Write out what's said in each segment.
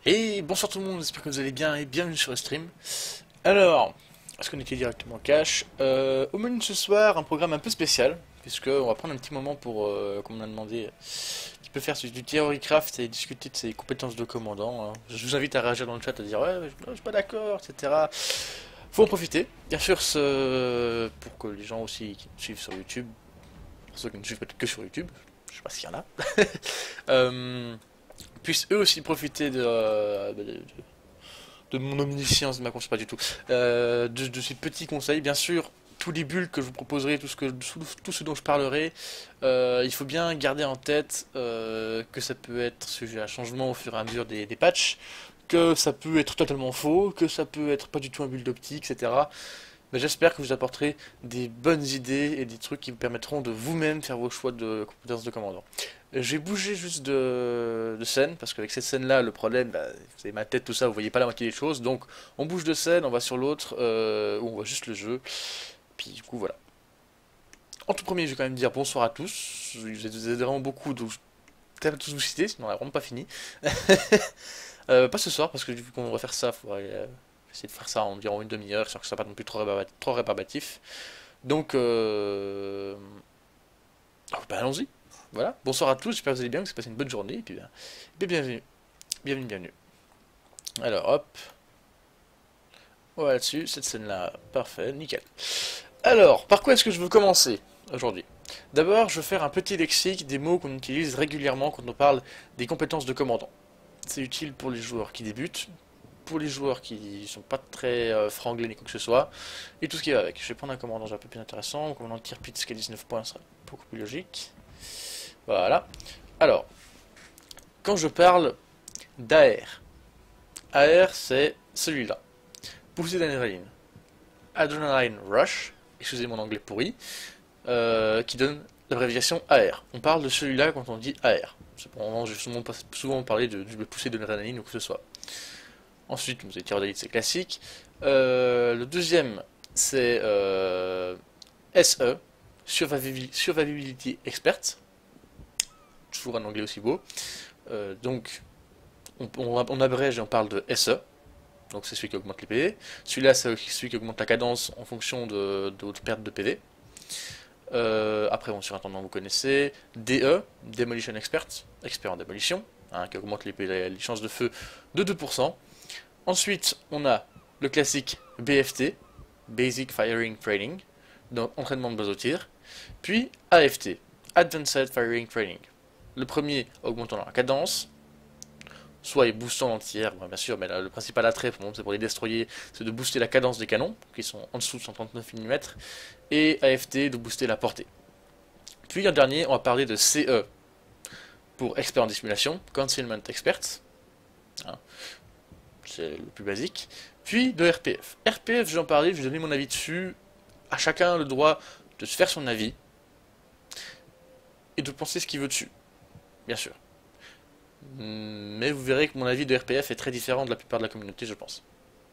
Et bonsoir tout le monde, j'espère que vous allez bien et bienvenue sur le stream. Alors, est-ce qu'on était directement en cache au menu ce soir, un programme un peu spécial, puisque on va prendre un petit moment pour, comme on a demandé, qui peut faire du theorycraft et discuter de ses compétences de commandant, hein. Je vous invite à réagir dans le chat, à dire ouais, je suis pas d'accord, etc. Faut en profiter. Bien sûr, pour que les gens aussi qui nous suivent sur YouTube, pour ceux qui ne suivent peut-être que sur YouTube, je sais pas s'il y en a, puissent eux aussi profiter de mon omniscience, de ma conscience, pas du tout, de ces petits conseils. Bien sûr, tous les bulles que je vous proposerai, tout ce dont je parlerai, il faut bien garder en tête que ça peut être sujet à changement au fur et à mesure des patchs, que ça peut être totalement faux, que ça peut être pas du tout un build optique, etc. Mais j'espère que vous apporterez des bonnes idées et des trucs qui vous permettront de vous-même faire vos choix de compétences de commandant. J'ai bougé juste de scène, parce qu'avec cette scène-là, le problème, bah, vous avez ma tête, tout ça, vous voyez pas la moitié des choses, donc on bouge de scène, on va sur l'autre, où on voit juste le jeu, puis du coup voilà. En tout premier, je vais quand même dire bonsoir à tous, vous êtes vraiment beaucoup, donc je vais pas tous vous citer, sinon on n'a vraiment pas fini. Pas ce soir, parce que vu qu'on va faire ça, il faudrait essayer de faire ça en environ une demi-heure, sans que ce soit pas non plus trop rébarbatif. Donc, bah, allons-y. Voilà. Bonsoir à tous, j'espère que vous allez bien, que vous avez passé une bonne journée, et puis bienvenue. Bienvenue, bienvenue. Alors, hop. Voilà dessus, cette scène-là, parfait, nickel. Alors, par quoi est-ce que je veux commencer aujourd'hui? D'abord, je veux faire un petit lexique des mots qu'on utilise régulièrement quand on parle des compétences de commandant. C'est utile pour les joueurs qui débutent, pour les joueurs qui sont pas très franglais ni quoi que ce soit, et tout ce qui va avec. Je vais prendre un commandant un peu plus intéressant, un commandant de tir pit qui a 19 points sera beaucoup plus logique. Voilà. Alors, quand je parle d'AR, AR c'est celui-là. Poussée d'adrénaline. Adrenaline Rush, excusez mon anglais pourri, qui donne l'abréviation AR. On parle de celui-là quand on dit AR. Cependant, j'ai souvent parlé de poussée d'adrénaline ou que ce soit. Ensuite, vous avez tir d'élite, c'est classique. Le deuxième, c'est SE, Survivability Expert. Toujours un anglais aussi beau. Donc, on abrège et on parle de SE. Donc, c'est celui qui augmente les PV. Celui-là, c'est celui qui augmente la cadence en fonction de votre perte de PV. Après, bon, sur Intendant, vous connaissez. DE, Demolition Expert, expert en démolition, hein, qui augmente les chances de feu de 2%. Ensuite, on a le classique BFT, Basic Firing Training, donc entraînement de base au tir. Puis AFT, Advanced Firing Training. Le premier augmentant la cadence, soit boostant l'anti-air, bien sûr, mais là, le principal attrait c'est pour les destroyers, c'est de booster la cadence des canons, qui sont en dessous de 139 mm, et AFT de booster la portée. Puis en dernier, on va parler de CE, pour expert en dissimulation, Concealment Expert, hein, c'est le plus basique, puis de RPF. RPF, je vais en parler, je vais donner mon avis dessus, à chacun le droit de se faire son avis, et de penser ce qu'il veut dessus, bien sûr. Mais vous verrez que mon avis de RPF est très différent de la plupart de la communauté, je pense.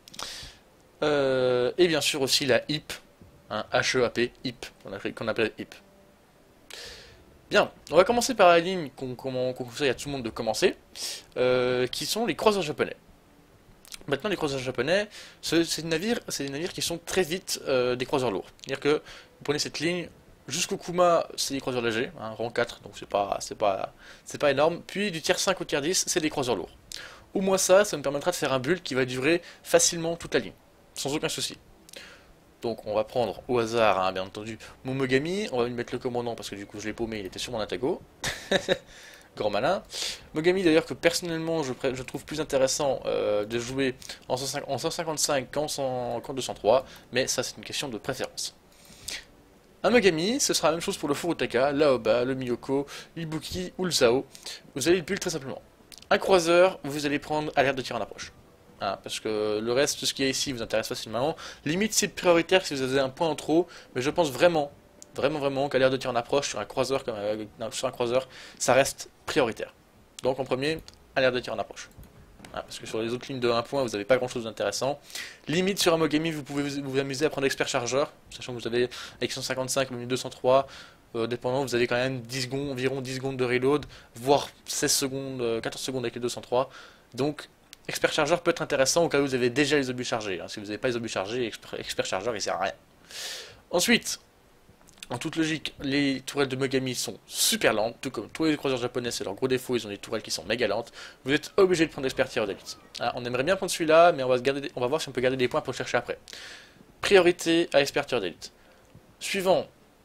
Et bien sûr aussi la HIP, hein, HEAP, HIP, qu'on appelle HIP. Bien, on va commencer par la ligne qu'on conseille à tout le monde de commencer, qui sont les croiseurs japonais. Maintenant, les croiseurs japonais, c'est des navires qui sont très vite des croiseurs lourds. C'est-à-dire que vous prenez cette ligne jusqu'au Kuma, c'est des croiseurs légers, hein, rang 4, donc c'est pas énorme. Puis du tier 5 au tier 10, c'est des croiseurs lourds. Au moins ça me permettra de faire un build qui va durer facilement toute la ligne, sans aucun souci. Donc on va prendre au hasard, hein, bien entendu, mon Mogami, on va lui mettre le commandant parce que du coup je l'ai paumé, il était sur mon Atago. Grand malin. Mogami d'ailleurs que personnellement je trouve plus intéressant de jouer en 155 qu'en 203, mais ça c'est une question de préférence. Un Mogami, ce sera la même chose pour le Furutaka, l'Aoba, le Miyoko, l'Ibuki ou le Zao. Vous allez le build très simplement. Un croiseur, vous allez prendre alerte de tir en approche. Hein, parce que le reste, tout ce qui est ici, vous intéresse facilement. Limite, c'est prioritaire si vous avez un point en trop, mais je pense vraiment qu'alerte de tir en approche sur un croiseur, ça reste prioritaire. Donc en premier, alerte de tir en approche. Hein, parce que sur les autres lignes de 1 point, vous n'avez pas grand chose d'intéressant. Limite sur un Mogami, vous pouvez vous amuser à prendre expert chargeur, sachant que vous avez avec 155, même 203, dépendant, vous avez quand même 10 environ 10 secondes de reload, voire 16 secondes, 14 secondes avec les 203. Donc expert chargeur peut être intéressant au cas où vous avez déjà les obus chargés. Hein. Si vous n'avez pas les obus chargés, expert chargeur il sert à rien. Ensuite, en toute logique, les tourelles de Mogami sont super lentes, tout comme tous les croiseurs japonais, c'est leur gros défaut, ils ont des tourelles qui sont méga lentes. Vous êtes obligé de prendre expert tireur d'élite. Ah, on aimerait bien prendre celui-là, mais on va voir si on peut garder des points pour le chercher après. Priorité à expert tireur d'élite. Suivant.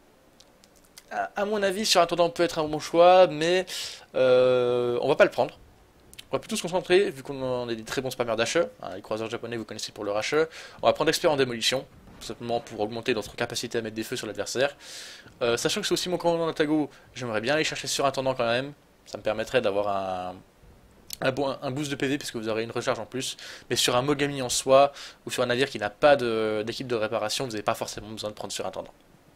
À mon avis, sur attendant peut être un bon choix, mais on va pas le prendre. On va plutôt se concentrer, vu qu'on est des très bons spammers d'HE, hein, les croiseurs japonais vous connaissez pour leur HE, on va prendre expert en démolition, tout simplement pour augmenter notre capacité à mettre des feux sur l'adversaire. Sachant que c'est aussi mon commandant d'Atago, j'aimerais bien aller chercher surintendant quand même, ça me permettrait d'avoir un boost de PV puisque vous aurez une recharge en plus, mais sur un Mogami en soi, ou sur un navire qui n'a pas d'équipe de réparation, vous n'avez pas forcément besoin de prendre surintendant.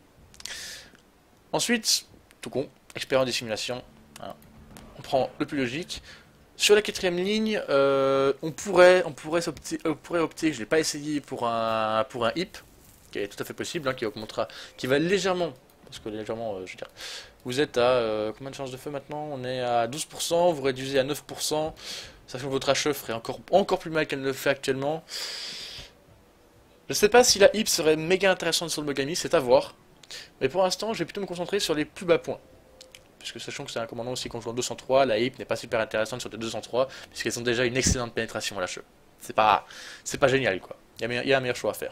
Ensuite, tout con, expert en dissimulation, hein, on prend le plus logique. Sur la quatrième ligne, on pourrait opter, je ne l'ai pas essayé pour un hip, qui est tout à fait possible, hein, qui va légèrement, parce que légèrement, je veux dire, vous êtes à combien de chances de feu maintenant? On est à 12%, vous réduisez à 9%, sachant que votre HE ferait encore plus mal qu'elle ne le fait actuellement. Je ne sais pas si la hip serait méga intéressante sur le Mogami, c'est à voir, mais pour l'instant, je vais plutôt me concentrer sur les plus bas points. Puisque sachant que c'est un commandant aussi qu'on joue en 203, la hip n'est pas super intéressante sur des 203, puisqu'elles ont déjà une excellente pénétration à l'HE. C'est pas génial quoi. Il y a un meilleur choix à faire.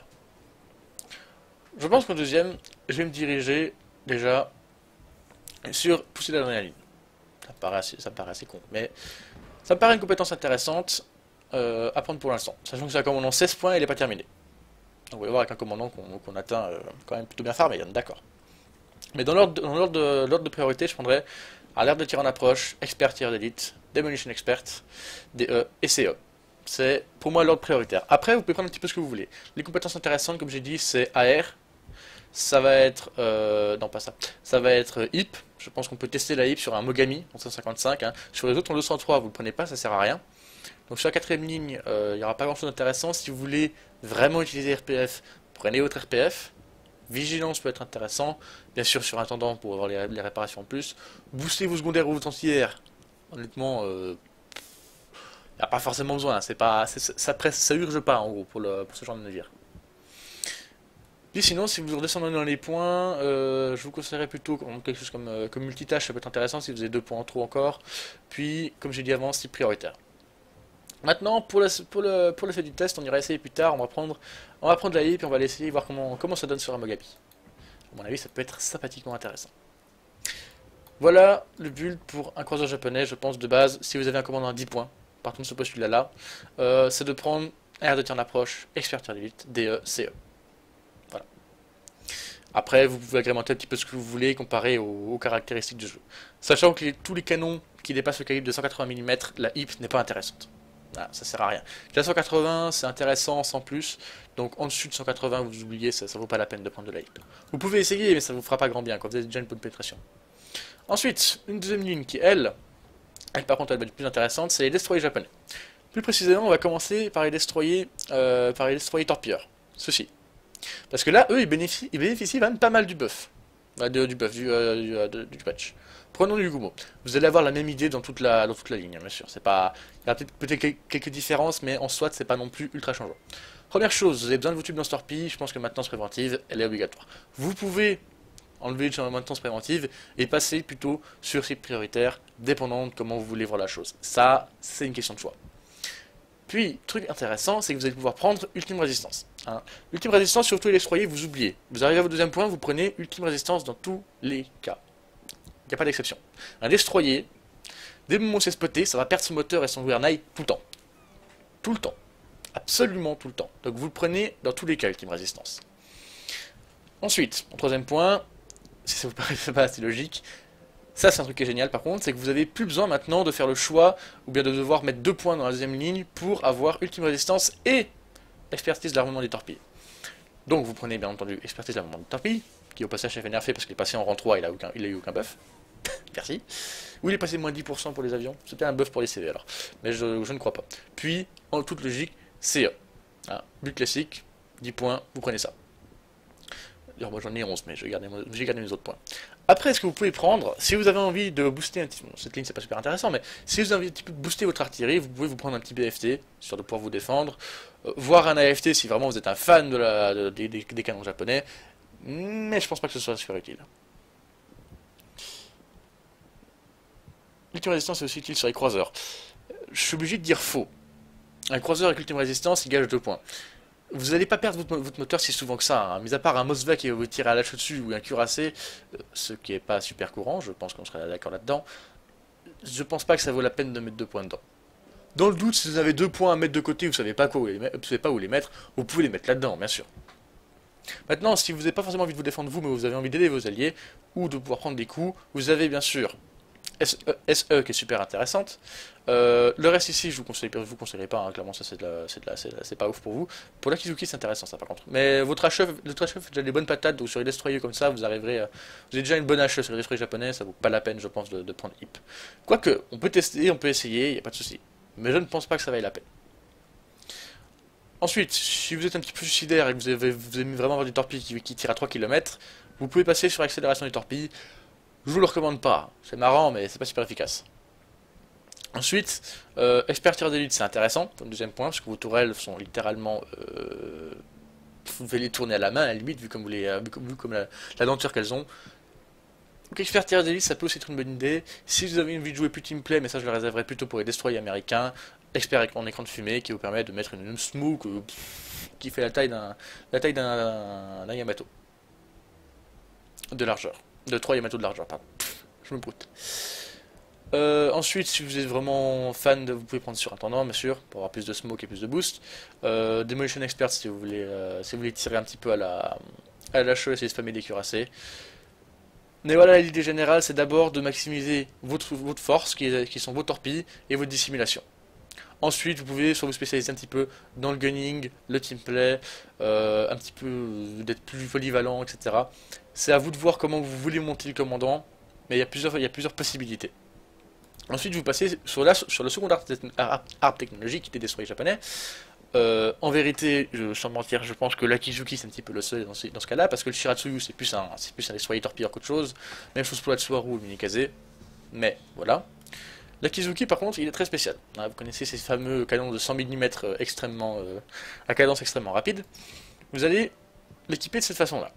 Je pense qu'en deuxième, je vais me diriger déjà sur pousser l'adrénaline. Ça me paraît assez con, mais ça me paraît une compétence intéressante à prendre pour l'instant. Sachant que c'est un commandant 16 points et il n'est pas terminé. Donc on va voir avec un commandant qu'on atteint quand même plutôt bien farm, d'accord. Mais dans l'ordre de priorité, je prendrais alerte de tir en approche, expert tir d'élite, demolition expert, DE et CE. C'est pour moi l'ordre prioritaire. Après, vous pouvez prendre un petit peu ce que vous voulez. Les compétences intéressantes, comme j'ai dit, c'est AR. Ça va être... non, pas ça. Ça va être HIP. Je pense qu'on peut tester la HIP sur un Mogami en 155. Hein. Sur les autres en 203, vous ne le prenez pas, ça sert à rien. Donc sur la quatrième ligne, il n'y aura pas grand chose d'intéressant. Si vous voulez vraiment utiliser RPF, prenez votre RPF. Vigilance peut être intéressant, bien sûr sur intendant pour avoir les réparations en plus. Boostez vos secondaires ou vos entières. Honnêtement, il n'y a pas forcément besoin, hein. Ça urge pas en gros pour ce genre de navire. Puis sinon, si vous redescendez dans les points, je vous conseillerais plutôt quelque chose comme multitâche, ça peut être intéressant si vous avez 2 points en trop encore. Puis, comme j'ai dit avant, c'est prioritaire. Maintenant, pour l'effet du test, on ira essayer plus tard, on va prendre la hip et on va l'essayer, voir comment ça donne sur un Mogami. À mon avis, ça peut être sympathiquement intéressant. Voilà le build pour un croiseur japonais, je pense de base, si vous avez un commandant à 10 points, partons de ce postulat là, c'est de prendre air de tir en approche, expert tir d'élite, DE, CE. Voilà. Après, vous pouvez agrémenter un petit peu ce que vous voulez comparé aux caractéristiques du jeu. Sachant que tous les canons qui dépassent le calibre de 180 mm, la hip n'est pas intéressante. Ah, ça sert à rien. La 180 c'est intéressant sans plus, donc en dessus de 180 vous oubliez, ça vaut pas la peine de prendre de la hip. Vous pouvez essayer mais ça vous fera pas grand bien quand vous avez déjà une bonne pénétration. Ensuite, une deuxième ligne qui elle par contre elle va être plus intéressante, c'est les destroyers japonais. Plus précisément on va commencer par les destroyers torpilleurs, ceux-ci. Parce que là eux ils bénéficient quand même pas mal du buff. Du patch. Prenons du Gumo. Vous allez avoir la même idée dans toute la ligne, hein, bien sûr. Il y a peut-être quelques différences, mais en soit, c'est pas non plus ultra changeant. Première chose, vous avez besoin de vos tubes lance-torpilles. Je pense que la maintenance préventive, elle est obligatoire. Vous pouvez enlever la maintenance préventive et passer plutôt sur cible prioritaire, dépendant de comment vous voulez voir la chose. Ça, c'est une question de choix. Puis, truc intéressant, c'est que vous allez pouvoir prendre Ultime Résistance. Hein. Ultime Résistance, surtout les destroyers, vous oubliez. Vous arrivez à votre deuxième point, vous prenez Ultime Résistance dans tous les cas. Il n'y a pas d'exception. Un destroyer, dès le moment où c'est spoté, ça va perdre son moteur et son gouvernail tout le temps. Tout le temps. Absolument tout le temps. Donc vous le prenez dans tous les cas, Ultime Résistance. Ensuite, en troisième point, si ça vous paraît pas assez logique, ça c'est un truc qui est génial par contre, c'est que vous n'avez plus besoin maintenant de faire le choix, ou bien de devoir mettre 2 points dans la deuxième ligne pour avoir Ultime Résistance et expertise de l'armement des torpilles. Donc vous prenez bien entendu expertise de l'armement des torpilles, qui au passage est nerfé parce qu'il est passé en rang 3 et il a eu aucun buff. Merci. Ou il est passé moins 10% pour les avions. C'était un buff pour les CV alors. Mais je ne crois pas. Puis, en toute logique, CE. Hein, but classique, 10 points, vous prenez ça. D'ailleurs, moi j'en ai 11, mais j'ai gardé mes autres points. Après, ce que vous pouvez prendre, si vous avez envie de booster un petit peu, bon, cette ligne c'est pas super intéressant, mais si vous avez envie un petit peu de booster votre artillerie, vous pouvez vous prendre un petit BFT, histoire de pouvoir vous défendre, voire un AFT si vraiment vous êtes un fan des canons japonais, mais je pense pas que ce soit super utile. L'ultime résistance est aussi utile sur les croiseurs. Je suis obligé de dire faux. Un croiseur avec ultime résistance, il gage 2 points. Vous n'allez pas perdre votre moteur si souvent que ça, hein. Mis à part un Mosva qui va vous tirer à l'âge dessus ou un cuirassé, ce qui est pas super courant, je pense qu'on serait d'accord là-dedans, je pense pas que ça vaut la peine de mettre 2 points dedans. Dans le doute, si vous avez 2 points à mettre de côté, vous savez pas vous savez pas où les mettre, vous pouvez les mettre là-dedans, bien sûr. Maintenant, si vous n'avez pas forcément envie de vous défendre vous, mais vous avez envie d'aider vos alliés, ou de pouvoir prendre des coups, vous avez bien sûr SE qui est super intéressante. Le reste ici, je vous conseillerais pas, hein, clairement ça c'est pas ouf pour vous. Pour l'Akizuki c'est intéressant ça par contre. Mais votre HE fait déjà des bonnes patates, donc sur les destroyers comme ça, vous arriverez, vous avez déjà une bonne HE sur les destroyers japonais, ça vaut pas la peine je pense de prendre HIP. Quoique, on peut tester, on peut essayer, y a pas de souci. Mais je ne pense pas que ça vaille la peine. Ensuite, si vous êtes un petit peu suicidaire et que vous aimez vraiment avoir des torpilles qui tirent à 3 km, vous pouvez passer sur l'accélération des torpilles. Je vous le recommande pas, c'est marrant mais c'est pas super efficace. Ensuite, expert tir d'élite c'est intéressant, comme deuxième point, parce que vos tourelles sont littéralement... vous devez les tourner à la main à la limite, vu comme, la denture qu'elles ont. Donc expert tir d'élite ça peut aussi être une bonne idée. Si vous avez envie de jouer plus teamplay, mais ça je le réserverai plutôt pour les destroyers américains, expert en écran de fumée qui vous permet de mettre une smoke qui fait la taille d'un Yamato. De largeur. De 3 Yamato de largeur, pardon. Je me broute. Ensuite, si vous êtes vraiment fan, vous pouvez prendre surintendant, bien sûr, pour avoir plus de smoke et plus de boost. Demolition Expert si vous voulez tirer un petit peu à la HE, essayer de spammer des cuirassés. Mais voilà, l'idée générale, c'est d'abord de maximiser votre force, qui sont vos torpilles, et votre dissimulation. Ensuite, vous pouvez soit vous spécialiser un petit peu dans le gunning, le teamplay, un petit peu d'être plus polyvalent, etc. C'est à vous de voir comment vous voulez monter le commandant, mais il y a plusieurs possibilités. Ensuite, vous passez sur le second art technologique qui était des destroyers japonais. En vérité, sans mentir, je pense que l'Akizuki c'est un petit peu le seul dans ce cas-là, parce que le Shiratsuyu c'est plus un destroyer torpilleur qu'autre chose. Même chose pour l'Atsuharu ou le Minikaze. Mais voilà. L'Akizuki par contre il est très spécial. Vous connaissez ces fameux canons de 100 mm extrêmement à cadence extrêmement rapide. Vous allez l'équiper de cette façon-là.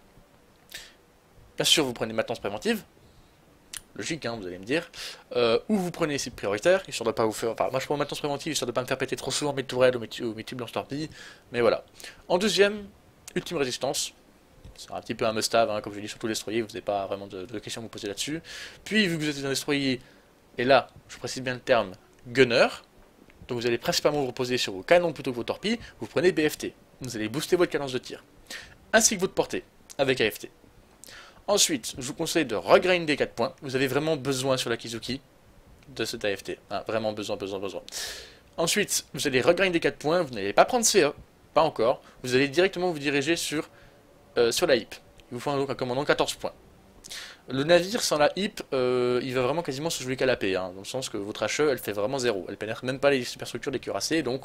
Bien sûr vous prenez maintenance préventive. Logique, hein, vous allez me dire. Ou vous prenez les cibles prioritaires, histoire de pas vous faire... Enfin, moi je prends maintenance préventive, histoire de pas me faire péter trop souvent mes tourelles ou mes tubes lance-torpilles. Mais voilà. En deuxième, ultime résistance. C'est un petit peu un must-have, hein, comme je l'ai dit, sur tous les destroyers, vous n'avez pas vraiment de questions à vous poser là-dessus. Puis, vu que vous êtes un destroyer, et là, je précise bien le terme, gunner, donc vous allez principalement vous reposer sur vos canons plutôt que vos torpilles, vous prenez BFT. Vous allez booster votre cadence de tir. Ainsi que votre portée, avec AFT. Ensuite, je vous conseille de regrinder 4 points. Vous avez vraiment besoin sur l'Akizuki de cet AFT. Hein, vraiment besoin. Ensuite, vous allez regrinder 4 points. Vous n'allez pas prendre CE, pas encore. Vous allez directement vous diriger sur la HIP. Il vous faut donc un commandant 14 points. Le navire sans la HIP, il va vraiment quasiment se jouer qu'à la paix. Hein, dans le sens que votre HE, elle fait vraiment 0. Elle pénètre même pas les superstructures des cuirassés. Donc,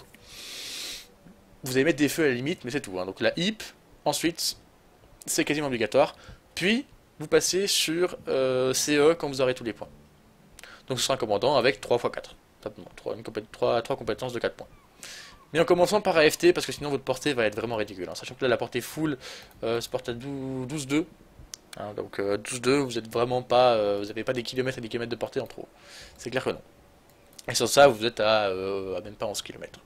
vous allez mettre des feux à la limite, mais c'est tout. Hein. Donc la HIP, ensuite, c'est quasiment obligatoire. Puis, vous passez sur CE quand vous aurez tous les points. Donc ce sera un commandant avec 3 x 4. 3 compétences de 4 points. Mais en commençant par AFT, parce que sinon votre portée va être vraiment ridicule. Hein. Sachant que là la portée full se porte à 12-2. Hein, donc 12-2, vous êtes vraiment pas. Vous n'avez pas des kilomètres et des kilomètres de portée en trop. C'est clair que non. Et sur ça, vous êtes à même pas 11 km.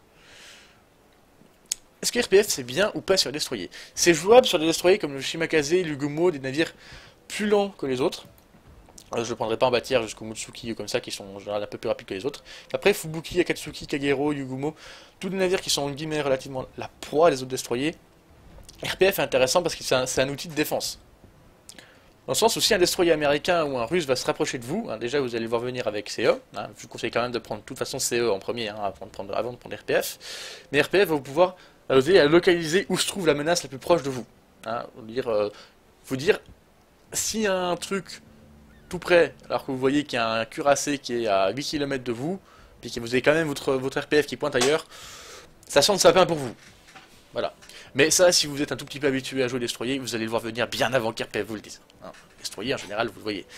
Est-ce que RPF c'est bien ou pas sur les destroyers? C'est jouable sur des destroyers comme le Shimakaze, l'Ugumo, des navires plus lents que les autres. Je ne prendrai pas en bâtire jusqu'au Mutsuki ou comme ça, qui sont en général un peu plus rapides que les autres. Après, Fubuki, Akatsuki, Kagero, Yugumo, tous les navires qui sont en guillemets relativement la proie des autres destroyers. RPF est intéressant parce que c'est un outil de défense. Dans le sens où si un destroyer américain ou un russe va se rapprocher de vous, hein, déjà vous allez le voir venir avec CE, hein, je vous conseille quand même de prendre de toute façon CE en premier, hein, avant de prendre RPF. Mais RPF va vous pouvoir vous allez localiser où se trouve la menace la plus proche de vous. Hein, vous dire s'il y a un truc tout près, alors que vous voyez qu'il y a un cuirassé qui est à 8 km de vous, puis que vous avez quand même votre RPF qui pointe ailleurs, ça sent le sapin pour vous. Voilà. Mais ça, si vous êtes un tout petit peu habitué à jouer destroyer, vous allez le voir venir bien avant qu'RPF vous le dise. Hein. Destroyer, en général, vous le voyez.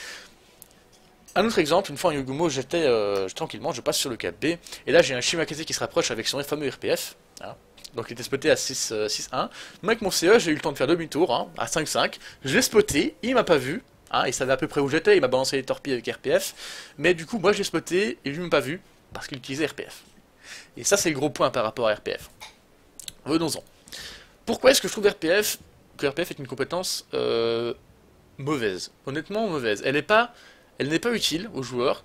Un autre exemple, une fois en Yugumo, j'étais tranquillement, je passe sur le cap B, et là j'ai un Shimakase qui se rapproche avec son fameux RPF. Hein. Donc il était spoté à 6-1. Moi avec mon CE, j'ai eu le temps de faire demi-tour, hein, à 5-5. Je l'ai spoté, il m'a pas vu. Hein, il savait à peu près où j'étais, il m'a balancé les torpilles avec RPF. Mais du coup, moi j'ai spoté, et lui m'a pas vu, parce qu'il utilisait RPF. Et ça c'est le gros point par rapport à RPF. Venons-en. Pourquoi est-ce que je trouve que RPF est une compétence mauvaise? Honnêtement mauvaise. Elle n'est pas utile aux joueurs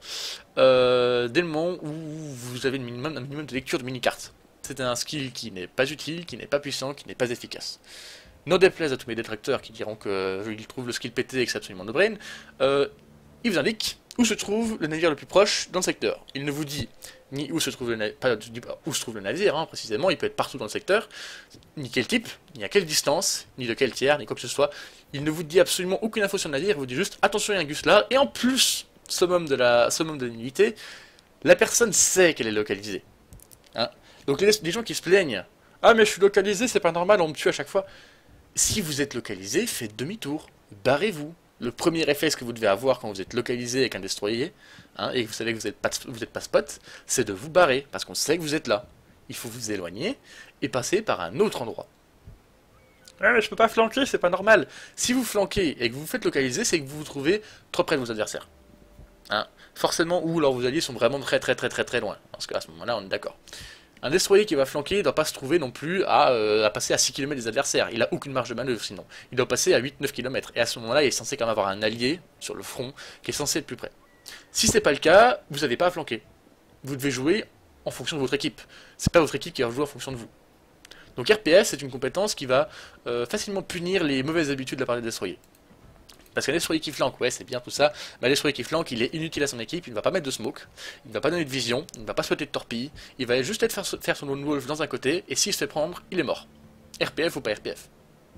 dès le moment où vous avez un minimum de lecture de mini-cartes. C'est un skill qui n'est pas utile, qui n'est pas puissant, qui n'est pas efficace. N'en déplaise à tous mes détracteurs qui diront qu'ils trouvent le skill pété et que c'est absolument no-brain, il vous indique où se trouve le navire le plus proche dans le secteur. Il ne vous dit ni où se trouve le navire, pas où se trouve le navire, hein, précisément, il peut être partout dans le secteur, ni quel type, ni à quelle distance, ni de quel tiers, ni quoi que ce soit. Il ne vous dit absolument aucune info sur le navire, il vous dit juste attention, il y a un gus là, et en plus, summum de l'unité, la personne sait qu'elle est localisée. Hein. Donc les gens qui se plaignent, ah mais je suis localisé, c'est pas normal, on me tue à chaque fois. Si vous êtes localisé, faites demi-tour, barrez-vous. Le premier réflexe que vous devez avoir quand vous êtes localisé avec un destroyer, hein, et que vous savez que vous n'êtes pas spot, c'est de vous barrer, parce qu'on sait que vous êtes là. Il faut vous éloigner et passer par un autre endroit. Ouais, mais je peux pas flanquer, c'est pas normal. Si vous flanquez et que vous vous faites localiser, c'est que vous vous trouvez trop près de vos adversaires. Hein, forcément, ou alors vos alliés sont vraiment très loin. Parce qu'à ce moment-là, on est d'accord. Un destroyer qui va flanquer ne doit pas se trouver non plus à passer à 6 km des adversaires. Il n'a aucune marge de manœuvre sinon. Il doit passer à 8-9 km. Et à ce moment-là, il est censé quand même avoir un allié sur le front qui est censé être plus près. Si c'est pas le cas, vous n'avez pas à flanquer. Vous devez jouer en fonction de votre équipe. C'est pas votre équipe qui va jouer en fonction de vous. Donc RPS, c'est une compétence qui va facilement punir les mauvaises habitudes de la part des destroyers. Parce qu'un destroyer qui flanque, ouais, c'est bien tout ça, mais un destroyer qui flanque, il est inutile à son équipe, il ne va pas mettre de smoke, il ne va pas donner de vision, il ne va pas spotter de torpille, il va juste faire son lone wolf dans un côté, et s'il se fait prendre, il est mort. RPF ou pas RPF.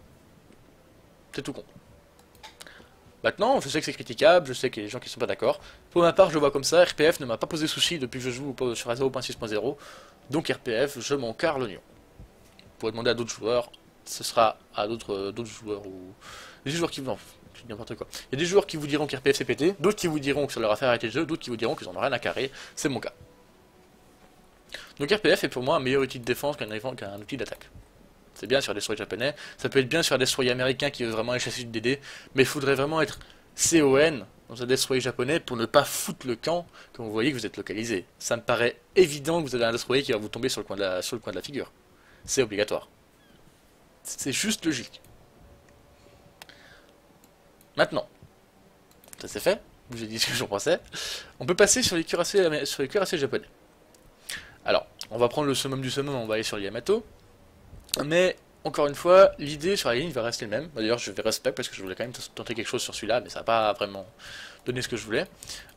C'est tout con. Maintenant, je sais que c'est critiquable, je sais qu'il y a des gens qui ne sont pas d'accord. Pour ma part, je le vois comme ça, RPF ne m'a pas posé souci depuis que je joue sur 0.6.0, donc RPF, je m'en carre l'oignon. Vous pourrez demander à d'autres joueurs, ce sera à d'autres joueurs ou... des joueurs qui... Non, n'importe quoi. Il y a des joueurs qui vous diront qu'RPF c'est pété, d'autres qui vous diront que ça leur a fait arrêter le jeu, d'autres qui vous diront qu'ils en ont rien à carrer, c'est mon cas. Donc RPF est pour moi un meilleur outil de défense qu'un outil d'attaque. C'est bien sur des destroyers japonais, ça peut être bien sur un destroyer américain qui veut vraiment aller chasser du DD, mais il faudrait vraiment être CON dans un destroyer japonais pour ne pas foutre le camp quand vous voyez que vous êtes localisé. Ça me paraît évident que vous avez un destroyer qui va vous tomber sur le coin de la figure. C'est obligatoire. C'est juste logique. Maintenant, ça c'est fait, je vous ai dit ce que j'en pensais, on peut passer sur les cuirassés japonais. Alors, on va prendre le summum du summum, on va aller sur le Yamato, mais encore une fois, l'idée sur la ligne va rester le même. D'ailleurs, je vais respect parce que je voulais quand même tenter quelque chose sur celui-là, mais ça n'a pas vraiment donné ce que je voulais.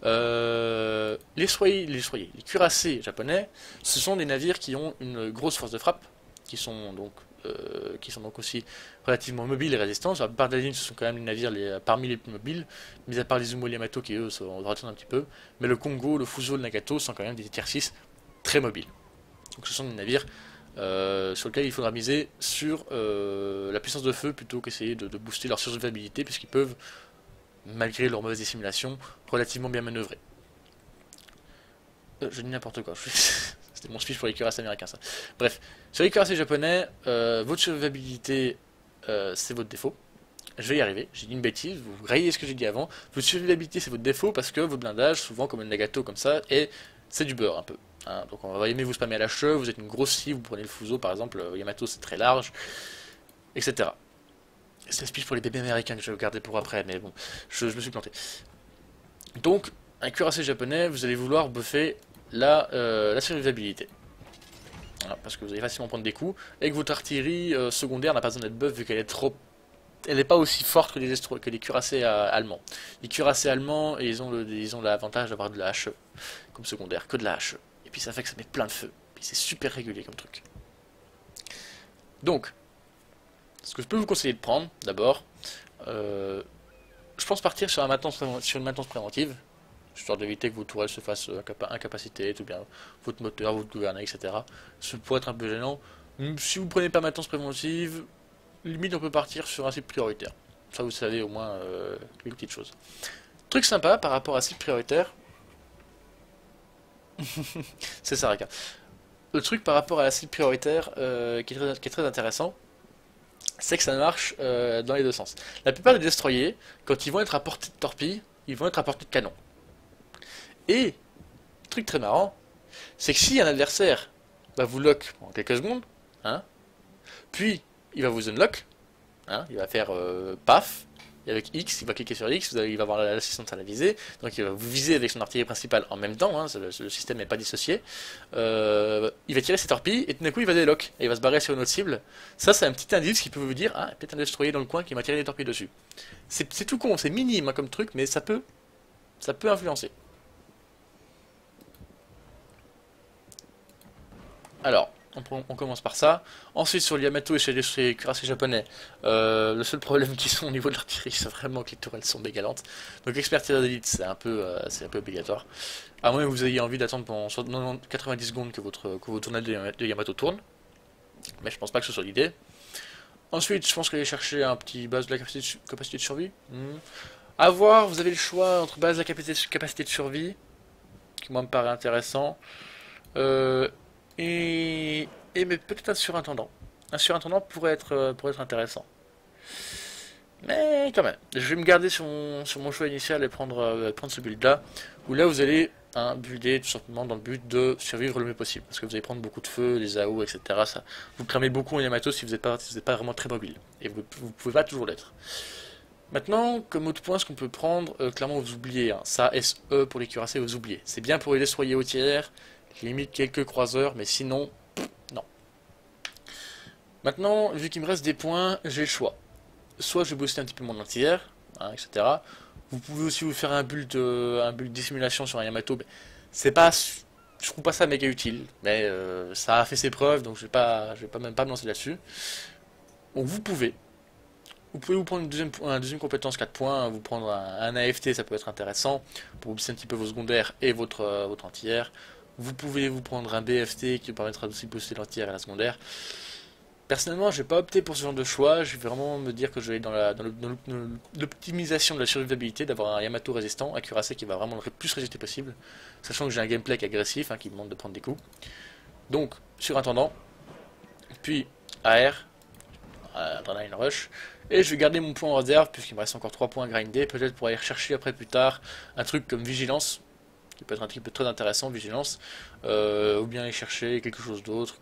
Les cuirassés japonais, ce sont des navires qui ont une grosse force de frappe, qui sont donc aussi relativement mobiles et résistants. Sur la plupart des lignes, ce sont quand même les navires parmi les plus mobiles, mis à part les Zumo et les Yamato qui eux se retiennent un petit peu. Mais le Kongo, le Fuso, le Nagato sont quand même des tier 6 très mobiles. Donc ce sont des navires sur lesquels il faudra miser sur la puissance de feu plutôt qu'essayer de booster leur survivabilité, puisqu'ils peuvent, malgré leur mauvaise dissimulation, relativement bien manœuvrer. Je dis n'importe quoi. C'était mon speech pour les cuirassés américains, ça. Bref, sur les cuirassés japonais, votre survivabilité, c'est votre défaut. Je vais y arriver, j'ai dit une bêtise, vous rayez ce que j'ai dit avant. Votre survivabilité, c'est votre défaut parce que votre blindage, souvent comme un Nagato comme ça, et c'est du beurre un peu. Hein. Donc on va aimer vous spammer à la cheveux, vous êtes une grosse scie, vous prenez le Fuso par exemple, Yamato c'est très large, etc. C'est le speech pour les bébés américains que je vais garder pour après, mais bon, je me suis planté. Donc, un cuirassé japonais, vous allez vouloir buffer la survivabilité. Voilà, parce que vous allez facilement prendre des coups, et que votre artillerie secondaire n'a pas besoin d'être buff vu qu'elle est trop... Elle n'est pas aussi forte que les cuirassés allemands. Les cuirassés allemands, ils ont l'avantage d'avoir de la HE comme secondaire, que de la HE. Et puis ça fait que ça met plein de feu. Puis c'est super régulier comme truc. Donc, ce que je peux vous conseiller de prendre, d'abord, je pense partir sur une maintenance préventive, histoire d'éviter que vos tourelles se fassent incapaciter, tout bien, votre moteur, votre gouvernail, etc. Ça pourrait être un peu gênant. Si vous prenez pas maintenance préventive, limite on peut partir sur un cible prioritaire. Ça vous savez au moins quelques petites choses. Truc sympa par rapport à cible prioritaire, c'est ça, regarde. Le truc par rapport à la cible prioritaire qui est très intéressant, c'est que ça marche dans les deux sens. La plupart des destroyers, quand ils vont être à portée de torpille, ils vont être à portée de canon. Et, truc très marrant, c'est que si un adversaire va vous lock en quelques secondes, hein, puis il va vous unlock, hein, il va faire paf, et avec X, il va cliquer sur X, il va avoir l'assistance à la visée, donc il va vous viser avec son artillerie principale en même temps, hein, le système n'est pas dissocié. Il va tirer ses torpilles, et tout d'un coup il va délock, et il va se barrer sur une autre cible. Ça c'est un petit indice qui peut vous dire, ah, peut-être un destroyer dans le coin qui m'a tiré des torpilles dessus. C'est tout con, c'est minime hein, comme truc, mais ça peut influencer. Alors, on commence par ça. Ensuite, sur le Yamato et chez les cuirassés japonais, le seul problème qu'ils sont au niveau de l'artillerie, c'est vraiment que les tourelles sont bégalantes. Donc, expertise d'élite, c'est un peu obligatoire. À moins que vous ayez envie d'attendre pendant 90 secondes que votre tournelle de Yamato tourne. Mais je pense pas que ce soit l'idée. Ensuite, je pense qu'aller chercher un petit base de la capacité de survie. À voir, vous avez le choix entre base de la capacité de survie, qui moi me paraît intéressant. Euh, et mais peut-être un surintendant. Un surintendant pourrait être intéressant. Mais quand même, je vais me garder sur mon choix initial et prendre ce build-là, où là vous allez builder tout simplement dans le but de survivre le mieux possible. Parce que vous allez prendre beaucoup de feu, des AO, etc. Ça, vous cramez beaucoup en Yamato si vous n'êtes pas vraiment très mobile. Et vous pouvez pas toujours l'être. Maintenant, comme autre point, ce qu'on peut prendre, clairement vous oubliez, hein, ça, SE pour les cuirassés, vous oubliez. C'est bien pour les destroyers au tiers, limite quelques croiseurs, mais sinon, non. Maintenant, vu qu'il me reste des points, j'ai le choix. Soit je vais booster un petit peu mon anti-air, hein, etc. Vous pouvez aussi vous faire un build dissimulation sur un Yamato, mais c'est pas, je trouve pas ça méga utile, mais ça a fait ses preuves, donc je vais pas même pas me lancer là-dessus. Donc vous pouvez vous prendre une deuxième compétence 4 points, vous prendre un AFT, ça peut être intéressant, pour booster un petit peu vos secondaires et votre anti-air. Vous pouvez vous prendre un BFT qui vous permettra aussi de booster l'anti-air et la secondaire. Personnellement, je vais pas opter pour ce genre de choix, je vais vraiment me dire que je vais aller dans l'optimisation de la survivabilité, d'avoir un Yamato résistant, un cuirassé qui va vraiment le plus résister possible, sachant que j'ai un gameplay qui est agressif, hein, qui demande de prendre des coups. Donc, surintendant, puis AR, Adrenaline Rush, et je vais garder mon point en réserve, puisqu'il me reste encore 3 points à grinder, peut-être pour aller rechercher après plus tard un truc comme Vigilance, qui peut être un truc très intéressant, Vigilance, ou bien aller chercher quelque chose d'autre,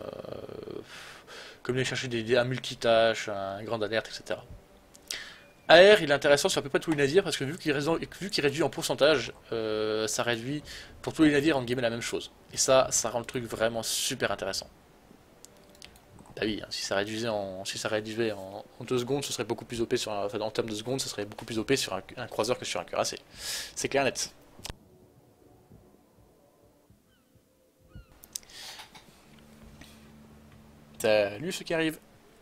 comme aller chercher un multitâche, un grand alerte, etc. AR, il est intéressant sur à peu près tous les navires, parce que vu qu'il réduit en pourcentage, ça réduit pour tous les navires en guillemets la même chose. Et ça rend le truc vraiment super intéressant. Bah oui, hein, si ça réduisait en 2 secondes, ce serait beaucoup plus OP en termes de secondes, ce serait beaucoup plus OP sur un croiseur que sur un cuirassé. C'est clair net. Salut ceux qui arrivent.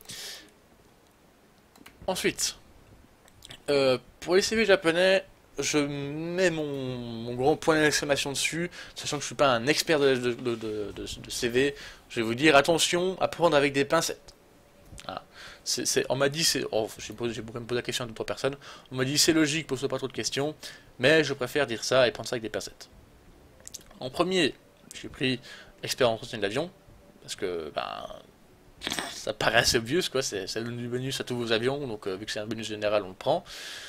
Ensuite, pour les CV japonais, je mets mon grand point d'exclamation dessus, sachant que je suis pas un expert de CV. Je vais vous dire attention à prendre avec des pincettes. Voilà. On m'a dit, j'ai quand même posé la question à d'autres personnes. On m'a dit c'est logique, pose pas trop de questions, mais je préfère dire ça et prendre ça avec des pincettes. En premier, j'ai pris expert en entretien de l'avion, parce que ça paraît assez obvious, quoi. C'est le bonus à tous vos avions, donc vu que c'est un bonus général, on le prend.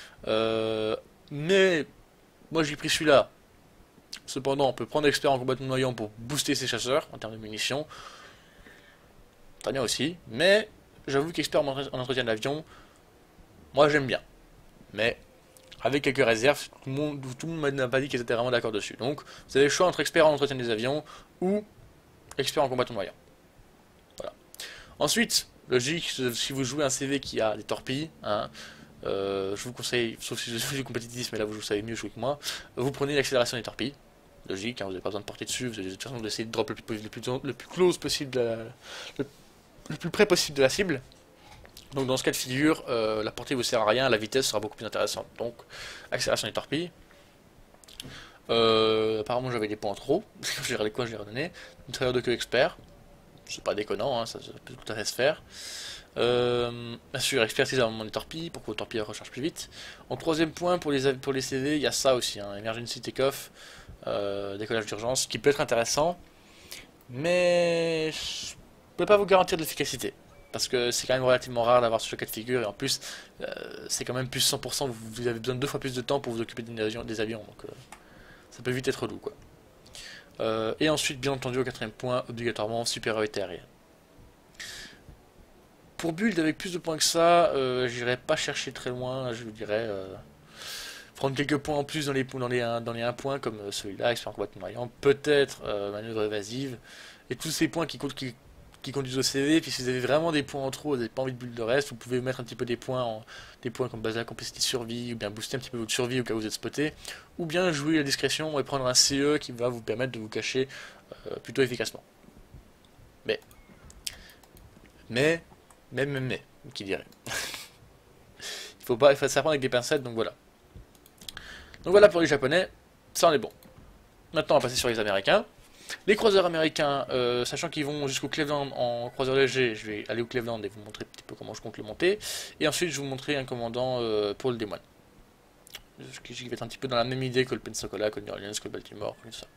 Mais moi j'ai pris celui-là. Cependant, on peut prendre expert en combattant noyant pour booster ses chasseurs en termes de munitions. Très bien aussi. Mais j'avoue qu'expert en entretien de l'avion, moi j'aime bien. Mais avec quelques réserves, tout le monde n'a pas dit qu'ils étaient vraiment d'accord dessus. Donc vous avez le choix entre expert en entretien des avions ou expert en combattant noyant. Voilà. Ensuite, logique, si vous jouez un CV qui a des torpilles, hein, je vous conseille, sauf si je suis compétitif, mais là vous savez mieux jouer que moi, vous prenez l'accélération des torpilles. Logique, hein, vous n'avez pas besoin de porter dessus, vous avez de toute façon d'essayer de drop le plus close possible, le plus près possible de la cible. Donc dans ce cas de figure, la portée vous sert à rien, la vitesse sera beaucoup plus intéressante. Donc accélération des torpilles. Apparemment j'avais des points trop, j'ai regardé quoi, je l'ai redonné. Une traiteur de queue expert. c'est pas déconnant, hein, ça peut tout à fait se faire. Bien sûr, expertise à un moment des torpilles, pour que vos torpilles rechargent plus vite. En troisième point, pour les CV, il y a ça aussi, hein, Emergency Takeoff, décollage d'urgence, qui peut être intéressant, mais je peux pas vous garantir de l'efficacité. Parce que c'est quand même relativement rare d'avoir ce cas de figure, et en plus, c'est quand même plus 100%, vous avez besoin de 2 fois plus de temps pour vous occuper des avions, donc ça peut vite être relou, quoi. Et ensuite, bien entendu, au quatrième point, obligatoirement, supériorité aérienne. Pour build avec plus de points que ça, j'irai pas chercher très loin, je vous dirais prendre quelques points en plus dans les 1 point comme celui-là, expert en combat noyant, peut-être manœuvre évasive, et tous ces points qui conduisent au CV, puis si vous avez vraiment des points en trop, vous n'avez pas envie de build le reste, vous pouvez mettre un petit peu des points comme base à la complexité survie, ou bien booster un petit peu votre survie au cas où vous êtes spoté, ou bien jouer la discrétion et prendre un CE qui va vous permettre de vous cacher plutôt efficacement. Mais, mais, mais, qui dirait. Il faut s'apprendre avec des pincettes, donc voilà. Donc voilà pour les japonais, ça en est bon. Maintenant on va passer sur les américains. Les croiseurs américains, sachant qu'ils vont jusqu'au Cleveland en croiseur léger, je vais aller au Cleveland et vous montrer un petit peu comment je compte le monter. Et ensuite je vais vous montrer un commandant pour le Des Moines. Qui va être un petit peu dans la même idée que le Pensacola, que le New Orleans, que le Baltimore, tout ça.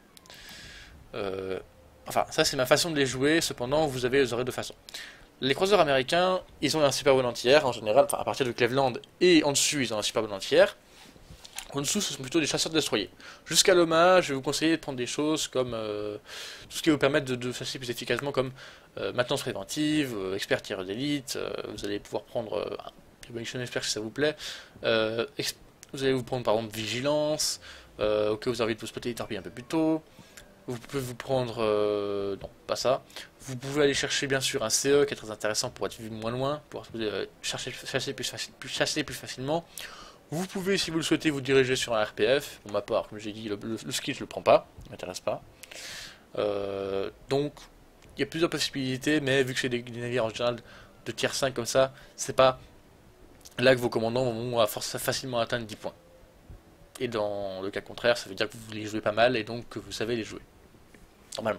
Enfin, ça c'est ma façon de les jouer, cependant vous aurez deux façons. Les croiseurs américains, ils ont un super bon anti-air en général, enfin à partir de Cleveland, et en dessus ils ont un super bon anti-air. En dessous, ce sont plutôt des chasseurs de destroyers. Jusqu'à l'OMA, je vais vous conseiller de prendre des choses comme tout ce qui va vous permettre de chasser plus efficacement, comme maintenance préventive, expert tireur d'élite. Vous allez pouvoir prendre Evolution Expert si ça vous plaît. Vous allez vous prendre par exemple vigilance, au cas où vous avez envie de vous spotter les torpilles un peu plus tôt. Vous pouvez vous prendre... non, pas ça. Vous pouvez aller chercher bien sûr un CE qui est très intéressant pour être vu moins loin, pour chasser plus facilement. Vous pouvez, si vous le souhaitez, vous diriger sur un RPF. Pour ma part, comme j'ai dit, le ski, je le prends pas, ça m'intéresse pas. Donc, il y a plusieurs possibilités, mais vu que c'est des navires en général de tier 5 comme ça, c'est pas là que vos commandants vont facilement atteindre 10 points. Et dans le cas contraire, ça veut dire que vous les jouez pas mal et donc que vous savez les jouer. Normalement.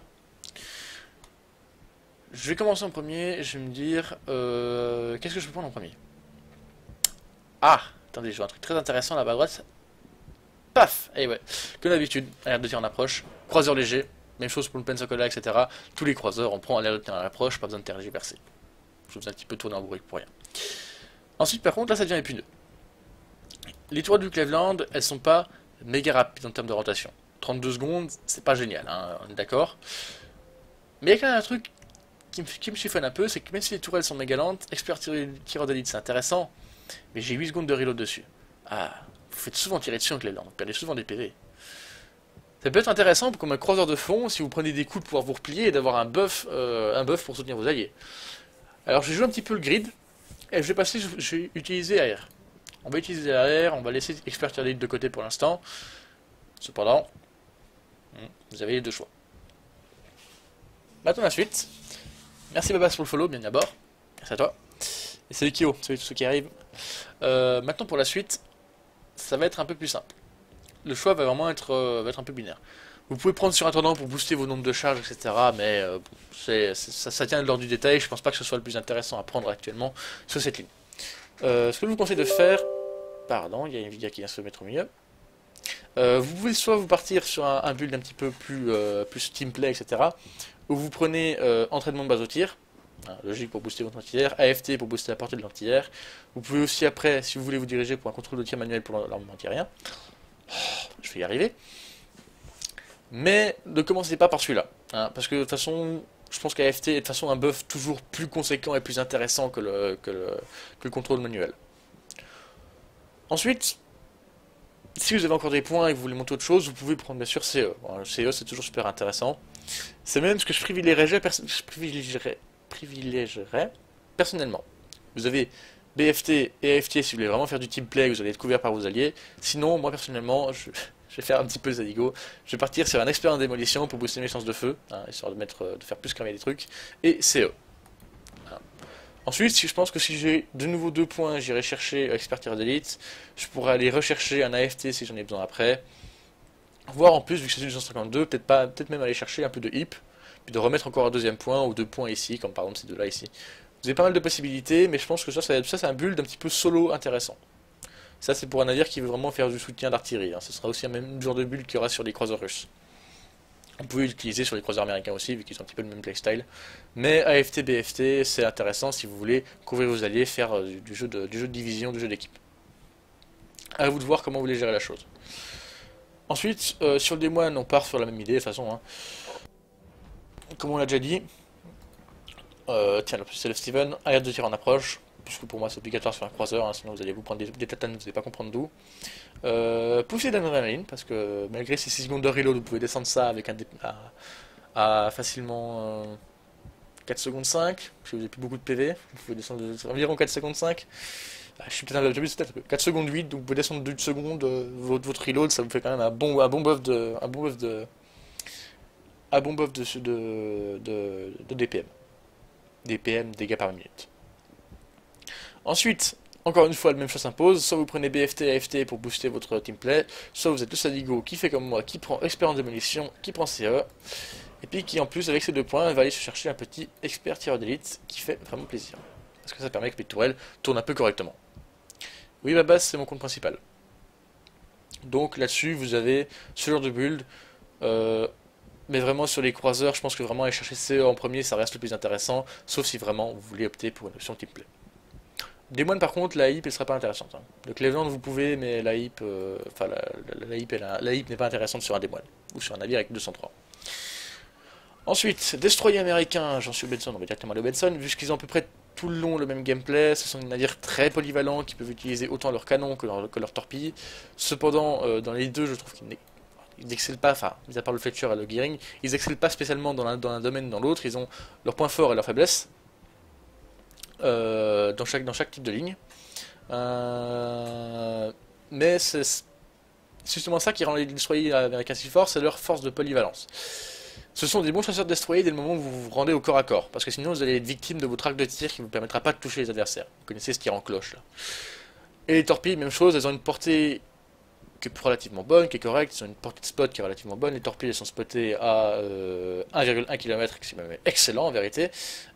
Je vais commencer en premier, je vais me dire... qu'est-ce que je peux prendre en premier? Ah! Attendez, je vois un truc très intéressant là-bas à droite. Paf! Et ouais, comme d'habitude, alerte de tir en approche, croiseur léger, même chose pour le Pensacola, etc. Tous les croiseurs, on prend alerte de tir en approche, pas besoin de tergiverser. Je vous ai un petit peu tourné en bourrique pour rien. Ensuite, par contre, là ça devient épineux. Les tours du Cleveland, elles sont pas méga rapides en termes de rotation. 32 secondes, c'est pas génial, hein, on est d'accord. Mais il y a quand même un truc qui me chiffonne un peu, c'est que même si les tourelles sont méga lentes, expert tireur d'élite c'est intéressant, mais j'ai 8 secondes de reload dessus. Ah, vous faites souvent tirer dessus en Cleveland, vous perdez souvent des PV. Ça peut être intéressant comme un croiseur de fond, si vous prenez des coups de pouvoir vous replier et d'avoir un buff pour soutenir vos alliés. Alors je vais jouer un petit peu le grid, et je vais utiliser AR. On va utiliser AR, on va laisser expert tireur d'élite de côté pour l'instant. Cependant, vous avez les deux choix. Maintenant la suite. Merci Babas pour le follow, bien d'abord. Merci à toi. Et salut Kyo, salut tous ceux qui arrivent. Maintenant pour la suite, ça va être un peu plus simple. Le choix va vraiment être, un peu binaire. Vous pouvez prendre sur intendant pour booster vos nombres de charges, etc. Mais ça tient de l'ordre du détail. Je pense pas que ce soit le plus intéressant à prendre actuellement sur cette ligne. Ce que je vous conseille de faire... Pardon, il y a une vidéo qui vient se mettre au milieu. Vous pouvez soit vous partir sur un build un petit peu plus teamplay, etc. Où vous prenez entraînement de base au tir. Logique pour booster votre anti-air, AFT pour booster la portée de l'anti-air. Vous pouvez aussi après, si vous voulez vous diriger pour un contrôle de tir manuel pour l'armement anti-aérien. Je vais y arriver. Mais ne commencez pas par celui-là. Hein, parce que de toute façon, je pense qu'AFT est de toute façon un buff toujours plus conséquent et plus intéressant que le contrôle manuel. Ensuite, si vous avez encore des points et que vous voulez monter autre chose, vous pouvez prendre bien sûr CE. Bon, le CE c'est toujours super intéressant. C'est même ce que je privilégierais personnellement. Vous avez BFT et AFT si vous voulez vraiment faire du team play, vous allez être couvert par vos alliés. Sinon, moi personnellement, je vais faire un petit peu Zadigo. Je vais partir sur un expert en démolition pour booster mes chances de feu, hein, histoire de faire plus cramer des trucs. Et CE. Hein. Ensuite, je pense que si j'ai de nouveau 2 points, j'irai chercher expert tireur d'élite. Je pourrais aller rechercher un AFT si j'en ai besoin après. Voire en plus, vu que c'est une 152, peut-être même aller chercher un peu de HIP. puis de remettre encore un deuxième point, ou deux points ici, comme par exemple ces deux-là ici. Vous avez pas mal de possibilités, mais je pense que ça c'est un build un petit peu solo intéressant. Ça, c'est pour un navire qui veut vraiment faire du soutien d'artillerie, hein. Ce sera aussi un même genre de build qu'il y aura sur les croiseurs russes. On peut l'utiliser sur les croiseurs américains aussi, vu qu'ils ont un petit peu le même playstyle. Mais AFT, BFT, c'est intéressant si vous voulez couvrir vos alliés, faire du jeu de division, du jeu d'équipe. À vous de voir comment vous voulez gérer la chose. Ensuite, sur le Day One, on part sur la même idée de toute façon, hein. Comme on l'a déjà dit, tiens, c'est le Steven, alerte de tir en approche, puisque pour moi c'est obligatoire sur un croiseur, hein, sinon vous allez vous prendre des tatanes, vous n'allez pas comprendre d'où. Poussez d'adrénaline, parce que malgré ces 6 secondes de reload, vous pouvez descendre ça avec à facilement 4 secondes 5, si vous n'avez plus beaucoup de PV, vous pouvez descendre environ 4 secondes 5. Je suis peut-être peut-être 4 secondes 8, donc vous pouvez descendre d'une seconde votre reload, ça vous fait quand même un bon buff de DPM. DPM, dégâts par minute. Ensuite, encore une fois, la même chose s'impose, soit vous prenez BFT, AFT pour booster votre teamplay, soit vous êtes le Sadigo qui fait comme moi, qui prend expérience démolition, qui prend CE, et puis qui en plus, avec ces 2 points, va aller se chercher un petit expert tireur d'élite, qui fait vraiment plaisir. Parce que ça permet que mes tourelles tournent un peu correctement. Oui, ma base, c'est mon compte principal. Donc là-dessus, vous avez ce genre de build, mais vraiment sur les croiseurs, je pense que vraiment aller chercher CE en premier, ça reste le plus intéressant, sauf si vraiment vous voulez opter pour une option teamplay. Des moines par contre, la HIP elle sera pas intéressante, hein. Le Cleveland vous pouvez, mais la HIP, enfin la HIP n'est pas intéressante sur un des moines, ou sur un navire avec 203. Ensuite, destroyer américain, j'en suis au Benson, on va directement aller au Benson, vu qu'ils ont à peu près tout le long le même gameplay, ce sont des navires très polyvalents qui peuvent utiliser autant leurs canons que leurs torpilles. Cependant, dans les deux, je trouve qu'ils n'excellent pas, enfin, mis à part le Fletcher et le Gearing, ils n'excellent pas spécialement dans un domaine ou dans l'autre, ils ont leurs points forts et leurs faiblesses. Dans chaque type de ligne. Mais c'est justement ça qui rend les destroyers américains si forts, c'est leur force de polyvalence. Ce sont des bons chasseurs de destroyers dès le moment où vous vous rendez au corps à corps, parce que sinon vous allez être victime de votre arc de tir qui ne vous permettra pas de toucher les adversaires. Vous connaissez ce tir en cloche là. Et les torpilles, même chose, elles ont une portée qui est relativement bonne, qui est correcte, elles ont une portée de spot qui est relativement bonne, les torpilles elles sont spotées à 1,1 km, qui est même excellent en vérité.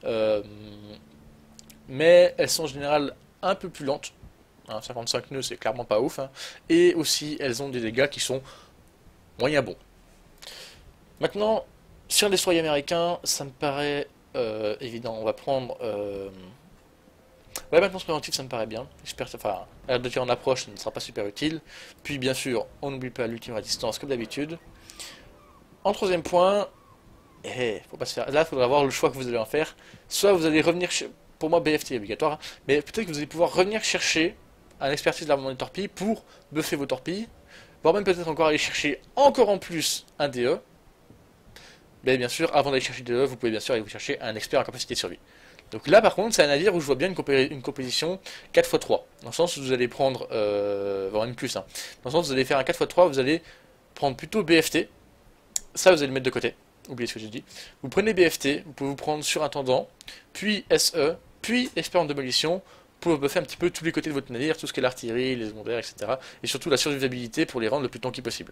Mais elles sont en général un peu plus lentes. 55 nœuds, c'est clairement pas ouf, hein. Et aussi, elles ont des dégâts qui sont moyen bons. Maintenant, sur un destroyer américain, ça me paraît évident. On va prendre... Ouais, maintenance préventive, ça me paraît bien. Enfin, alerte de tir en approche, ça ne sera pas super utile. Puis, bien sûr, on n'oublie pas l'ultime à distance, comme d'habitude. En troisième point, faut pas se faire... Là, il faudra voir le choix que vous allez en faire. Soit vous allez revenir... Pour moi, BFT est obligatoire, hein. Mais peut-être que vous allez pouvoir revenir chercher un expertise de l'armement des torpilles pour buffer vos torpilles, voire même peut-être encore aller chercher encore en plus un DE. Mais bien sûr, avant d'aller chercher le DE, vous pouvez bien sûr aller vous chercher un expert en capacité de survie. Donc là, par contre, c'est un navire où je vois bien une composition 4x3, dans le sens où vous allez prendre, voire même plus, hein. Dans le sens où vous allez faire un 4x3, vous allez prendre plutôt BFT, ça vous allez le mettre de côté. Oubliez ce que j'ai dit. Vous prenez BFT, vous pouvez vous prendre surintendant, puis SE, puis expert en démolition, pour buffer un petit peu tous les côtés de votre navire, tout ce qui est l'artillerie, les secondaires, etc. Et surtout la survivabilité pour les rendre le plus tanky possible.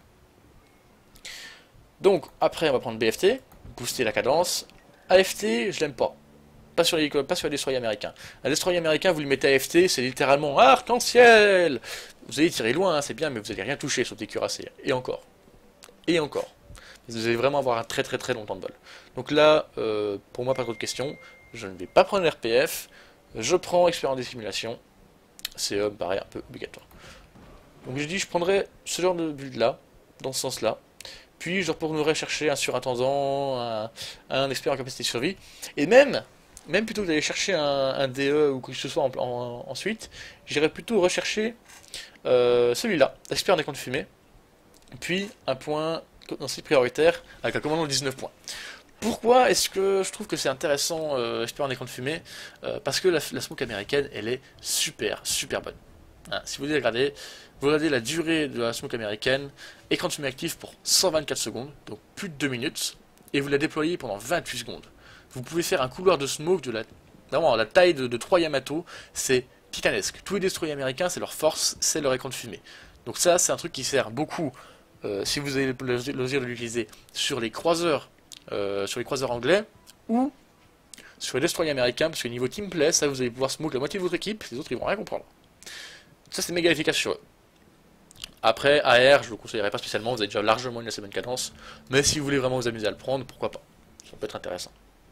Donc, après, on va prendre BFT, booster la cadence. AFT, je l'aime pas. Pas sur les destroyers américains. Un destroyer américain, vous le mettez AFT, c'est littéralement arc-en-ciel. Vous allez tirer loin, hein, c'est bien, mais vous allez rien toucher sauf des cuirassés. Et encore. Et encore. Vous allez vraiment avoir un très long temps de vol. Donc là, pour moi, pas trop de questions. Je ne vais pas prendre l'RPF. Je prends expérience des simulations. C'est me paraît un peu obligatoire. Donc j'ai dit, je prendrais ce genre de build là, dans ce sens-là. Puis je retournerai chercher un surintendant, un expert en capacité de survie. Et même plutôt que d'aller chercher un DE ou quoi que ce soit ensuite, j'irai plutôt rechercher celui-là, expert en décompte de fumée. Puis un point dans site prioritaire avec un commandant de 19 points. Pourquoi est-ce que je trouve que c'est intéressant expert en écran de fumée? Parce que la smoke américaine elle est super bonne. Hein, si vous regardez la durée de la smoke américaine, écran de fumée actif pour 124 secondes, donc plus de 2 minutes, et vous la déployez pendant 28 secondes. Vous pouvez faire un couloir de smoke de la taille de 3 Yamato, c'est titanesque. Tous les destroyers américains, c'est leur force, c'est leur écran de fumée. Donc ça, c'est un truc qui sert beaucoup, si vous avez le loisir de l'utiliser, sur les croiseurs sur les croiseurs anglais, ou sur les destroyers américains, parce que niveau teamplay, ça vous allez pouvoir smoke la moitié de votre équipe, les autres ils vont rien comprendre. Ça c'est méga efficace sur eux. Après, AR, je ne le conseillerais pas spécialement, vous avez déjà largement une assez bonne cadence, mais si vous voulez vraiment vous amuser à le prendre, pourquoi pas. Ça peut être intéressant.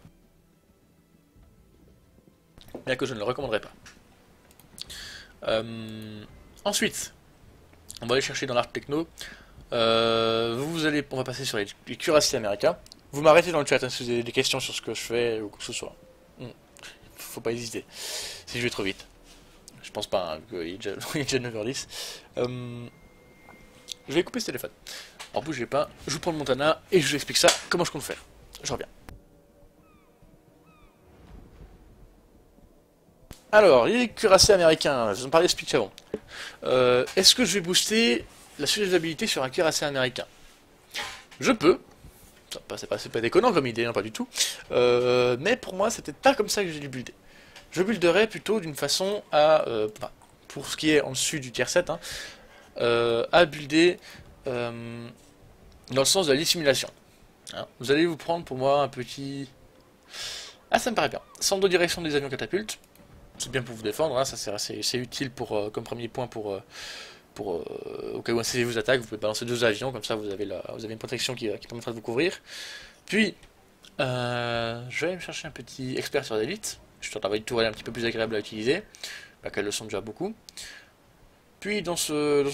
Bien que je ne le recommanderais pas. Ensuite, on va aller chercher dans l'art techno. On va passer sur les cuirassiers américains. Vous m'arrêtez dans le chat hein, si vous avez des questions sur ce que je fais ou quoi que ce soit. Faut pas hésiter. Si je vais trop vite. Je pense pas, hein, qu'il est déjà 9h10. Je vais couper ce téléphone. En plus, bougez pas. Je vous prends le Montana et je vous explique ça, comment je compte faire. Je reviens. Alors, les cuirassiers américains, je vous en parlais expliqué avant. Est-ce que je vais booster la survivabilité sur un cuirassé américain? Je peux. C'est pas déconnant comme idée, hein, pas du tout. Mais pour moi, c'est peut-être pas comme ça que j'ai dû builder. Je builderais plutôt d'une façon à, pour ce qui est en dessus du tier 7, hein, à builder dans le sens de la dissimulation. Hein, vous allez vous prendre pour moi un petit... Ah, ça me paraît bien. Centre de direction des avions catapultes. C'est bien pour vous défendre, hein, ça c'est utile pour, comme premier point pour au cas où un CV vous attaque, vous pouvez balancer 2 avions, comme ça vous avez une protection qui permettra de vous couvrir. Puis, je vais aller me chercher un petit expert sur l'élite, je suis en train d'avoir une tourelle un petit peu plus agréable à utiliser, qu'elles le sont déjà beaucoup. Puis dans ce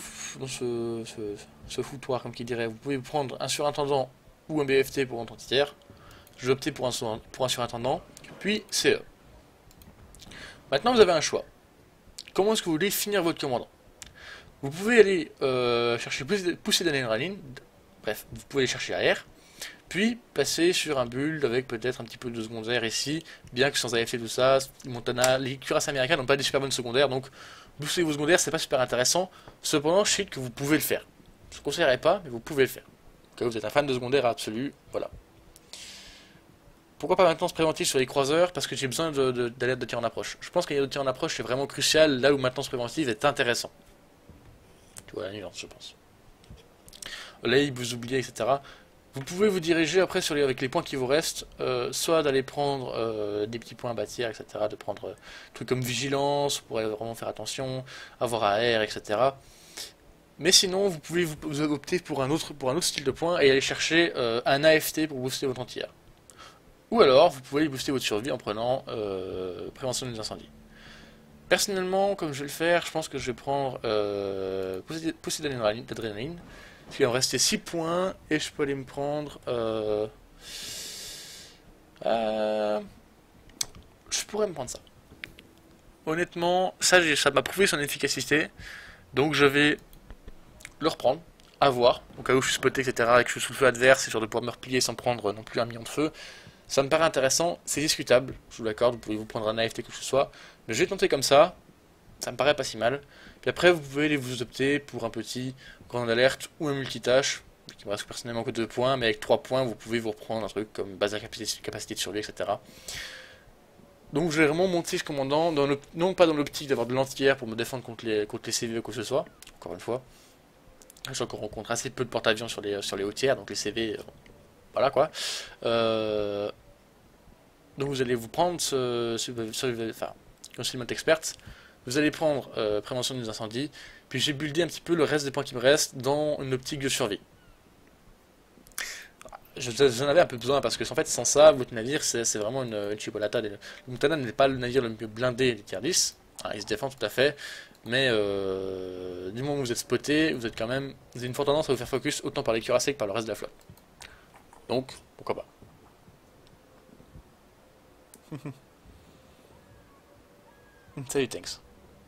foutoir, comme qui dirait, vous pouvez prendre un surintendant ou un BFT pour un tiers. Je vais opter pour un surintendant, puis CE. Maintenant vous avez un choix. Comment est-ce que vous voulez finir votre commandant? Vous pouvez aller chercher pousser d'adrénaline, bref, vous pouvez aller chercher AR, puis passer sur un build avec peut-être un petit peu de secondaire ici, bien que sans AFT tout ça, Montana, les cuirasses américains n'ont pas des super bonnes secondaires, donc booster vos secondaires c'est pas super intéressant, cependant je sais que vous pouvez le faire. Je ne conseillerais pas, mais vous pouvez le faire. Quand vous êtes un fan de secondaire absolu, voilà. Pourquoi pas maintenance préventive sur les croiseurs? Parce que j'ai besoin d'alerte de tir en approche. Je pense qu'alerte de tir en approche c'est vraiment crucial, là où maintenance préventive est intéressant. Tu vois la nuance, je pense. Là, vous oubliez, etc. Vous pouvez vous diriger après avec les points qui vous restent, soit d'aller prendre des petits points à bâtir, etc. De prendre des trucs comme vigilance, vous pourrez vraiment faire attention, avoir AR, etc. Mais sinon, vous pouvez vous opter pour un autre style de points et aller chercher un AFT pour booster votre entière. Ou alors, vous pouvez booster votre survie en prenant prévention des incendies. Personnellement, comme je vais le faire, je pense que je vais prendre poussée d'adrénaline. Puis il va me rester 6 points et je peux aller me prendre... je pourrais me prendre ça. Honnêtement, ça m'a prouvé son efficacité. Donc je vais le reprendre, à voir, au cas où je suis spoté, etc. et que je suis sous le feu adverse, et genre de pouvoir me replier sans prendre non plus un million de feu. Ça me paraît intéressant, c'est discutable, je vous l'accorde, vous pouvez vous prendre un AFT que ce soit. Mais je vais tenter comme ça me paraît pas si mal. Puis après, vous pouvez vous opter pour un petit grande alerte ou un multitâche, qui me reste personnellement que 2 points, mais avec 3 points, vous pouvez vous reprendre un truc comme base à capacité de survie, etc. Donc je vais vraiment monter ce commandant, non pas dans l'optique d'avoir de l'antière pour me défendre contre les CV ou quoi que ce soit, encore une fois. Je sais qu'on rencontre assez peu de porte-avions sur les hautières, donc les CV, voilà quoi. Donc vous allez vous prendre concealment expert, vous allez prendre prévention des incendies, puis j'ai buildé un petit peu le reste des points qui me restent dans une optique de survie. J'en avais un peu besoin parce que en fait sans ça votre navire c'est vraiment une chipolata. Le Montana n'est pas le navire le mieux blindé des tier 10, hein, il se défend tout à fait, mais du moment où vous êtes spoté, vous avez une forte tendance à vous faire focus autant par les cuirassés que par le reste de la flotte. Donc pourquoi pas. Salut, thanks.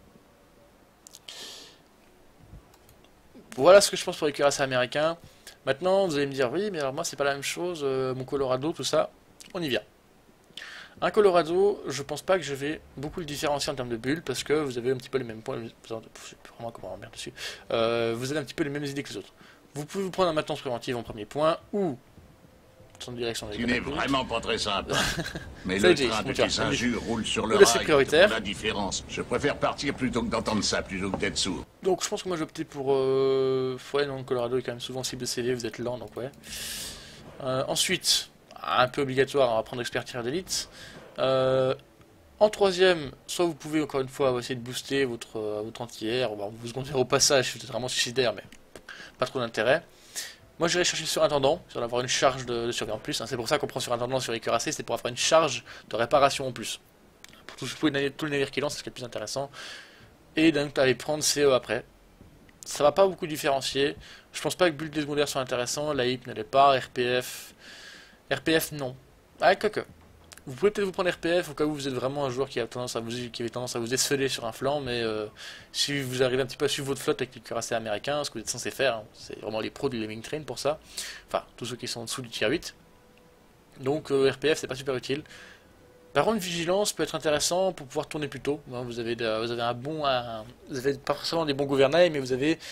Voilà ce que je pense pour les cuirassés américains. Maintenant, vous allez me dire, oui, mais alors moi, c'est pas la même chose, mon Colorado, tout ça. On y vient. Un Colorado, je pense pas que je vais beaucoup le différencier en termes de bulles, parce que vous avez un petit peu les mêmes points. Je sais plus vraiment comment merde dessus. Vous avez un petit peu les mêmes idées que les autres. Vous pouvez vous prendre un maintenance préventive en premier point, ou son direction des catapultes. Tu n'es vraiment pas très sympa. Mais ça le train de tes injures roule sur le rail, prioritaire. La différence. Je préfère partir plutôt que d'entendre ça, plutôt que d'être sourd. Donc je pense que moi j'ai opté pour... ouais, non, le Colorado est quand même souvent cible de CV, vous êtes lent, donc ouais. Ensuite, un peu obligatoire, on va prendre expert tireur d'élite. En troisième, soit vous pouvez encore une fois essayer de booster votre anti-air, bon, vous secondaire au passage, c'est vraiment suicidaire, mais pas trop d'intérêt. Moi j'irai chercher sur intendant, sur avoir une charge de survie en plus, hein. C'est pour ça qu'on prend sur intendant sur les cuirassés, c'est pour avoir une charge de réparation en plus. Pour tous les navires qui lancent, c'est ce qui est le plus intéressant. Et donc allez prendre CE après. Ça va pas beaucoup différencier. Je pense pas que build des secondaires soit intéressant, la HIP ne l'est pas, RPF. RPF non. Ah, quoique. Vous pouvez peut-être vous prendre RPF au cas où vous êtes vraiment un joueur qui avait tendance à vous esseler sur un flanc, mais si vous arrivez un petit peu à suivre votre flotte avec les cuirassés américains, ce que vous êtes censé faire, hein, c'est vraiment les pros du Lemming Train pour ça, enfin tous ceux qui sont en dessous du tier 8. Donc RPF c'est pas super utile. Par contre vigilance peut être intéressant pour pouvoir tourner plus tôt. Hein, vous avez vous avez pas forcément des bons gouvernails, mais vous avez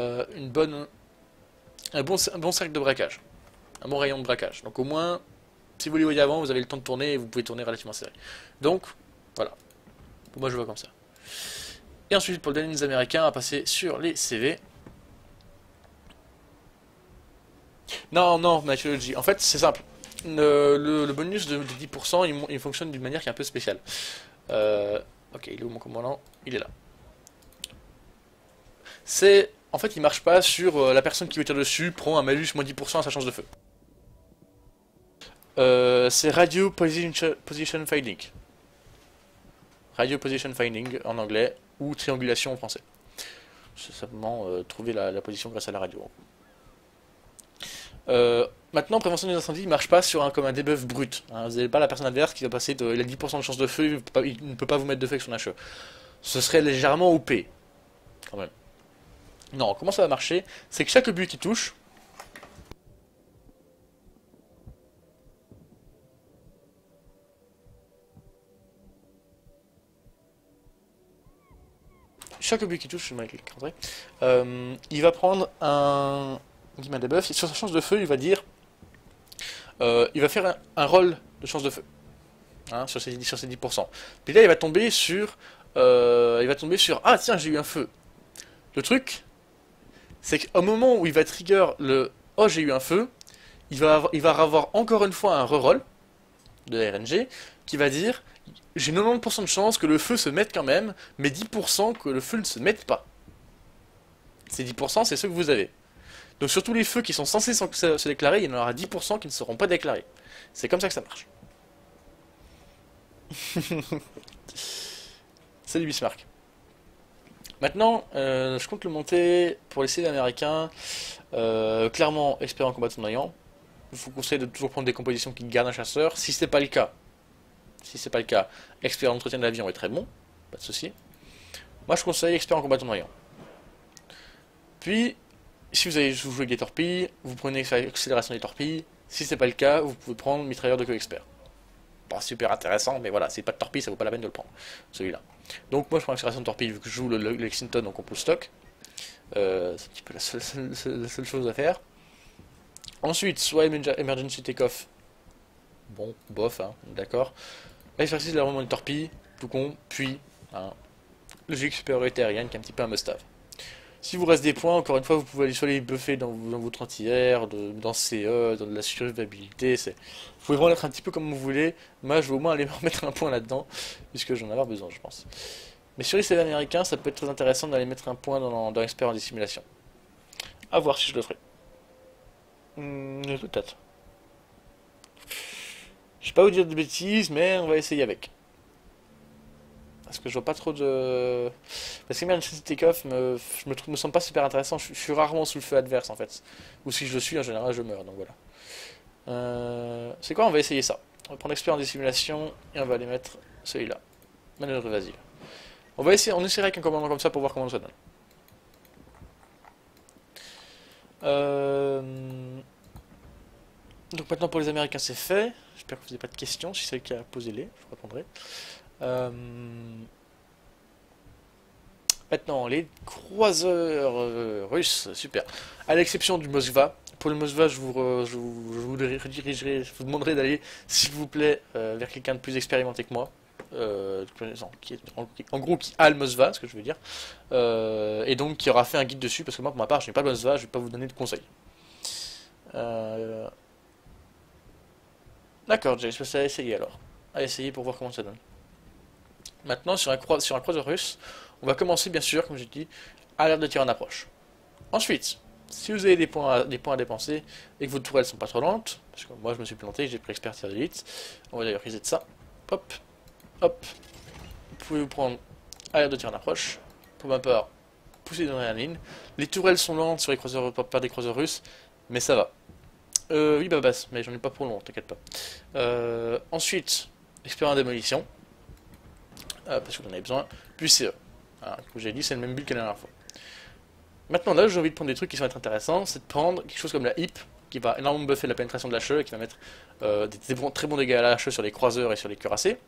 un bon cercle de braquage, un bon rayon de braquage. Donc au moins si vous les voyez avant, vous avez le temps de tourner et vous pouvez tourner relativement serré. Donc, voilà. Pour moi, je vois comme ça. Et ensuite, pour le dernier des Américains, on va passer sur les CV. Non, non, Mythology. En fait, c'est simple. Le bonus de 10%, il fonctionne d'une manière qui est un peu spéciale. Ok, il est où mon commandant? Il est là. En fait, il marche pas sur la personne qui veut tirer dessus, prend un malus moins 10% à sa chance de feu. C'est Radio Position Finding. Radio Position Finding en anglais, ou triangulation en français. C'est simplement trouver la position grâce à la radio. Maintenant, prévention des incendies, il marche pas sur comme un debuff brut. Hein. Vous n'avez pas la personne adverse qui va passer il a 10% de chance de feu, il ne peut pas vous mettre de feu avec son HE. Ce serait légèrement OP, quand même. Non, comment ça va marcher? C'est que chaque but qui touche, je vais il va prendre un debuff, et sur sa chance de feu, il va dire, il va faire un roll de chance de feu, hein, sur ses 10%. Puis là, il va tomber sur, ah tiens, j'ai eu un feu. Le truc, c'est qu'au moment où il va trigger le, oh j'ai eu un feu, il va avoir encore une fois un reroll de RNG qui va dire, j'ai 90% de chance que le feu se mette quand même, mais 10% que le feu ne se mette pas. Ces 10%, c'est ceux que vous avez. Donc sur tous les feux qui sont censés se déclarer, il y en aura 10% qui ne seront pas déclarés. C'est comme ça que ça marche. Salut Bismarck. Maintenant, je compte le monter pour les CV américains. Clairement, expert en combat tournoyant. Je vous conseille de toujours prendre des compositions qui gardent un chasseur. Si c'est pas le cas, expert en entretien de l'avion est très bon, pas de souci. Moi, je conseille expert en combat tournoyant. Puis, si vous avez joué avec des torpilles, vous prenez accélération des torpilles. Si c'est pas le cas, vous pouvez prendre mitrailleur de co-expert. Pas super intéressant, mais voilà, c'est pas de torpille, ça vaut pas la peine de le prendre, celui-là. Donc moi je prends accélération de torpille vu que je joue le Lexington en compo stock. C'est un petit peu la seule chose à faire. Ensuite, soit Emergency Takeoff. Bon, bof, hein, d'accord. L'exercice de l'armement de torpille, tout con, puis hein, logique supériorité aérienne qui est un petit peu un must-have. Si vous reste des points, encore une fois, vous pouvez aller soit les buffer dans votre anti-air, dans CE, dans de la survivabilité. Vous pouvez vraiment être un petit peu comme vous voulez. Moi, je vais au moins aller me remettre un point là-dedans, puisque j'en ai avoir besoin, je pense. Mais sur les CV américains, ça peut être très intéressant d'aller mettre un point dans expert en dissimulation. A voir si je le ferai. Peut-être. Je vais pas vous dire de bêtises, mais on va essayer avec. Parce que je vois pas trop de... Parce que Emergency Takeoff me semble pas super intéressant. Je suis rarement sous le feu adverse en fait. Ou si je le suis, en général, je meurs. Donc voilà. C'est quoi? On va essayer ça. On va prendre expert en dissimulation et on va aller mettre celui-là. Manœuvre évasive. On essaiera avec un commandant comme ça pour voir comment ça donne. Donc maintenant pour les Américains c'est fait. J'espère que vous n'avez pas de questions. Si c'est le cas, posez-les, je vous répondrai. Maintenant, les croiseurs russes, super. À l'exception du Moskva. Pour le Moskva, je vous redirigerai, je vous demanderai d'aller, s'il vous plaît, vers quelqu'un de plus expérimenté que moi. En gros, qui a le Moskva, ce que je veux dire. Et donc, qui aura fait un guide dessus, parce que moi, pour ma part, je n'ai pas le Moskva, je ne vais pas vous donner de conseils. D'accord, j'ai passé à essayer alors. À essayer pour voir comment ça donne. Maintenant, sur un croiseur russe, on va commencer bien sûr, comme j'ai dit, à l'heure de tir en approche. Ensuite, si vous avez des points à dépenser et que vos tourelles sont pas trop lentes, parce que moi je me suis planté, j'ai pris expert tir d'élite, on va d'ailleurs reset ça. Hop, hop. Vous pouvez vous prendre à l'heure de tir en approche. Pour ma part, pousser dans la ligne. Les tourelles sont lentes sur les croiseurs, pas des croiseurs russes, mais ça va. Oui, bah basse, mais j'en ai pas pour long, t'inquiète pas. Ensuite, expert en démolition, parce que vous en avez besoin. Puis CE. Voilà, comme j'ai dit, c'est le même build que la dernière fois. Maintenant, là, j'ai envie de prendre des trucs qui vont être intéressants, c'est de prendre quelque chose comme la HIP, qui va énormément buffer la pénétration de la HE, et qui va mettre très bons dégâts à la HE sur les croiseurs et sur les cuirassés.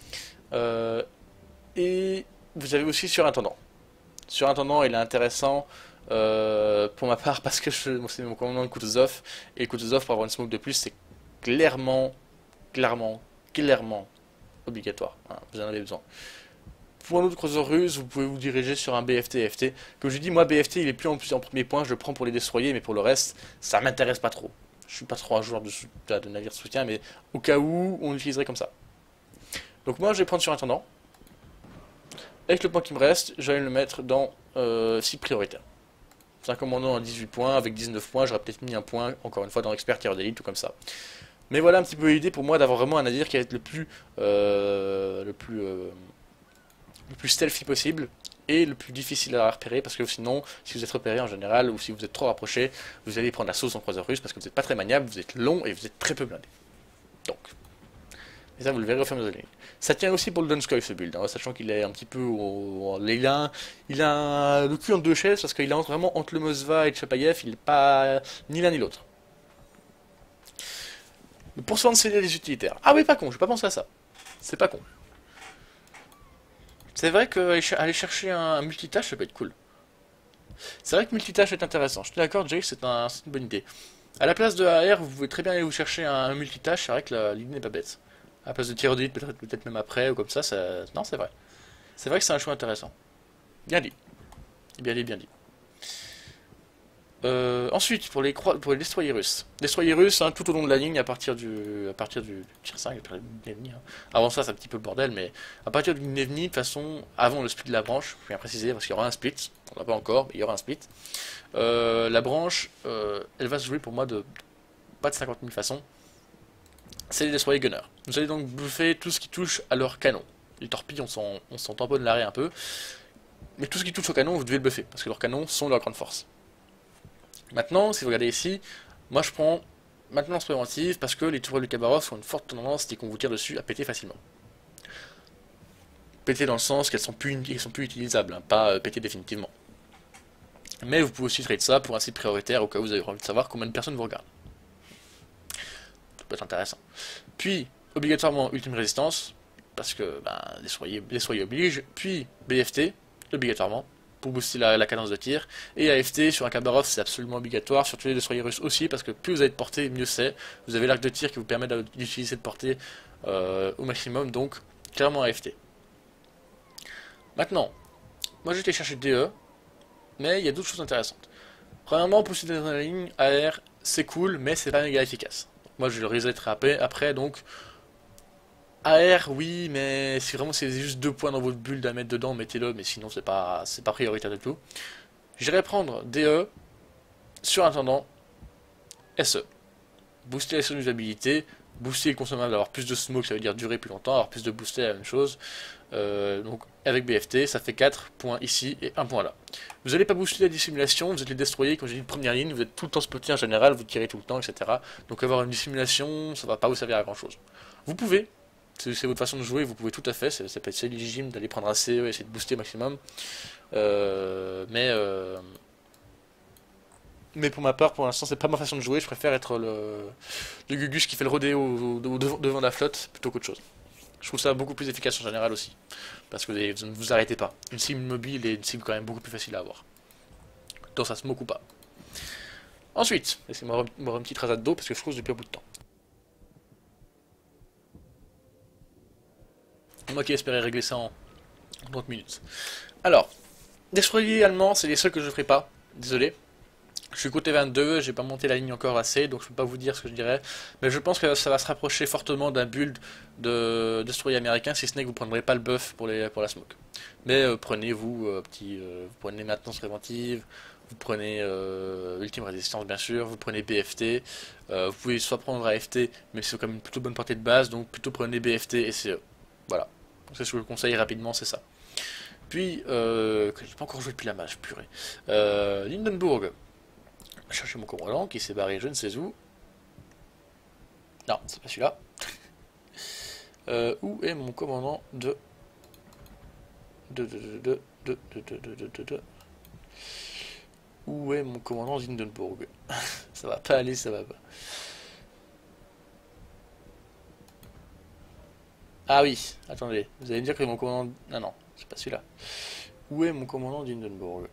Et vous avez aussi surintendant. Surintendant, il est intéressant pour ma part parce que c'est mon commandant de Kutuzov, et Kutuzov, pour avoir une smoke de plus, c'est clairement obligatoire. Hein, vous en avez besoin. Pour un autre croiseur russe, vous pouvez vous diriger sur un BFT FT. Comme je dis, moi BFT il est plus en premier point, je le prends pour les destroyer, mais pour le reste, ça m'intéresse pas trop. Je suis pas trop un joueur de navire de soutien, mais au cas où, on l'utiliserait comme ça. Donc moi je vais prendre surintendant. Avec le point qui me reste, je vais le mettre dans cible prioritaire. C'est un commandant à 18 points, avec 19 points, j'aurais peut-être mis un point, encore une fois, dans expert tir d'élite ou comme ça. Mais voilà un petit peu l'idée pour moi d'avoir vraiment un navire qui va être le plus stealthy possible et le plus difficile à repérer parce que sinon, si vous êtes repéré en général ou si vous êtes trop rapproché, vous allez prendre la sauce en croiseur russe parce que vous n'êtes pas très maniable, vous êtes long et vous êtes très peu blindé. Donc, et ça vous le verrez au fur et à mesure de la ligne. Ça tient aussi pour le Donskoy ce build, hein, sachant qu'il est un petit peu il a le cul en deux chaises parce qu'il est vraiment entre le Moskva et le Chapayev, il n'est pas ni l'un ni l'autre. Pour se rendre les utilitaires. Ah oui, pas con, je n'ai pas pensé à ça. C'est pas con. C'est vrai qu'aller chercher un multitâche, ça peut être cool. C'est vrai que multitâche est intéressant. Je suis d'accord, Jay, c'est une bonne idée. À la place de AR, vous pouvez très bien aller vous chercher un multitâche, c'est vrai que l'idée n'est pas bête. À la place de tir d'élite, peut-être même après, ou comme ça, non, c'est vrai. C'est vrai que c'est un choix intéressant. Bien dit. Bien dit, bien dit. Ensuite, pour les destroyers russes. Destroyers russes, hein, tout au long de la ligne, à partir du tir 5, hein. Avant ça, c'est un petit peu le bordel, mais à partir du Nevni, de toute façon, avant le split de la branche, je viens préciser, parce qu'il y aura un split, on l'a pas encore, mais il y aura un split. La branche, elle va se jouer pour moi de pas de 50 000 façons. C'est les destroyers gunners. Vous allez donc bouffer tout ce qui touche à leur canon. Les torpilles, on s'en tamponne l'arrêt un peu, mais tout ce qui touche au canon, vous devez le buffer, parce que leurs canons sont leur grande force. Maintenant, si vous regardez ici, moi je prends maintenance préventive parce que les tourelles du Khabarov ont une forte tendance, dès qu'on vous tire dessus, à péter facilement. Péter dans le sens qu'elles sont plus utilisables, hein, pas péter définitivement. Mais vous pouvez aussi trade ça pour un site prioritaire au cas où vous avez envie de savoir combien de personnes vous regardent. Ça peut être intéressant. Puis, obligatoirement, ultime résistance, parce que les soyez obligent, puis BFT, obligatoirement, pour booster la cadence de tir, et AFT sur un Khabarov c'est absolument obligatoire, sur tous les destroyers russes aussi, parce que plus vous avez de portée, mieux c'est. Vous avez l'arc de tir qui vous permet d'utiliser cette portée au maximum, donc clairement AFT. Maintenant, moi j'ai été chercher DE, mais il y a d'autres choses intéressantes. Premièrement, pousser dans la ligne AR, c'est cool, mais c'est pas méga efficace. Donc, moi je le resetterai après, donc AR, oui, mais si vraiment c'est juste 2 points dans votre bulle à mettre dedans, mettez-le, mais sinon c'est pas prioritaire du tout. J'irai prendre DE, surintendant, SE. Booster les usabilité, booster le consommable, avoir plus de smoke, ça veut dire durer plus longtemps, avoir plus de booster, la même chose. Donc avec BFT, ça fait 4 points ici et 1 point là. Vous n'allez pas booster la dissimulation, vous êtes les destroyer, comme j'ai dit, de première ligne, vous êtes tout le temps spoté en général, vous tirez tout le temps, etc. Donc avoir une dissimulation, ça va pas vous servir à grand chose. Vous pouvez. C'est votre façon de jouer, vous pouvez tout à fait, ça peut être légitime d'aller prendre un CE et essayer de booster maximum. Mais pour ma part, pour l'instant, c'est pas ma façon de jouer, je préfère être le Gugus qui fait le rodéo devant la flotte plutôt qu'autre chose. Je trouve ça beaucoup plus efficace en général aussi, parce que vous ne vous arrêtez pas. Une cible mobile est une cible quand même beaucoup plus facile à avoir. Donc ça se moque ou pas. Ensuite, laissez-moi boire une petite rasade d'eau parce que je cause depuis un bout de temps. Moi qui espérais régler ça en 30 minutes. Alors, destroyer allemand, c'est les seuls que je ne ferai pas. Désolé. Je suis côté 22, j'ai pas monté la ligne encore assez, donc je peux pas vous dire ce que je dirais. Mais je pense que ça va se rapprocher fortement d'un build de destroyer américain, si ce n'est que vous prendrez pas le buff pour la smoke. Mais prenez vous vous prenez maintenance préventive, vous prenez ultime résistance bien sûr, vous prenez BFT, vous pouvez soit prendre AFT, mais c'est quand même une plutôt bonne portée de base, donc plutôt prenez BFT et CE. Voilà. C'est ce que je vous conseille rapidement, c'est ça. Puis, que j'ai pas encore joué depuis la mage, purée. Lindenburg. Chercher mon commandant qui s'est barré je ne sais où. Non, c'est pas celui-là. Où est mon commandant de... Où est mon commandant d'Hindenburg? Ça va pas aller, ça va pas. Ah oui, attendez, vous allez me dire que mon commandant... Ah non, c'est pas celui-là. Où est mon commandant d'Hindenburg?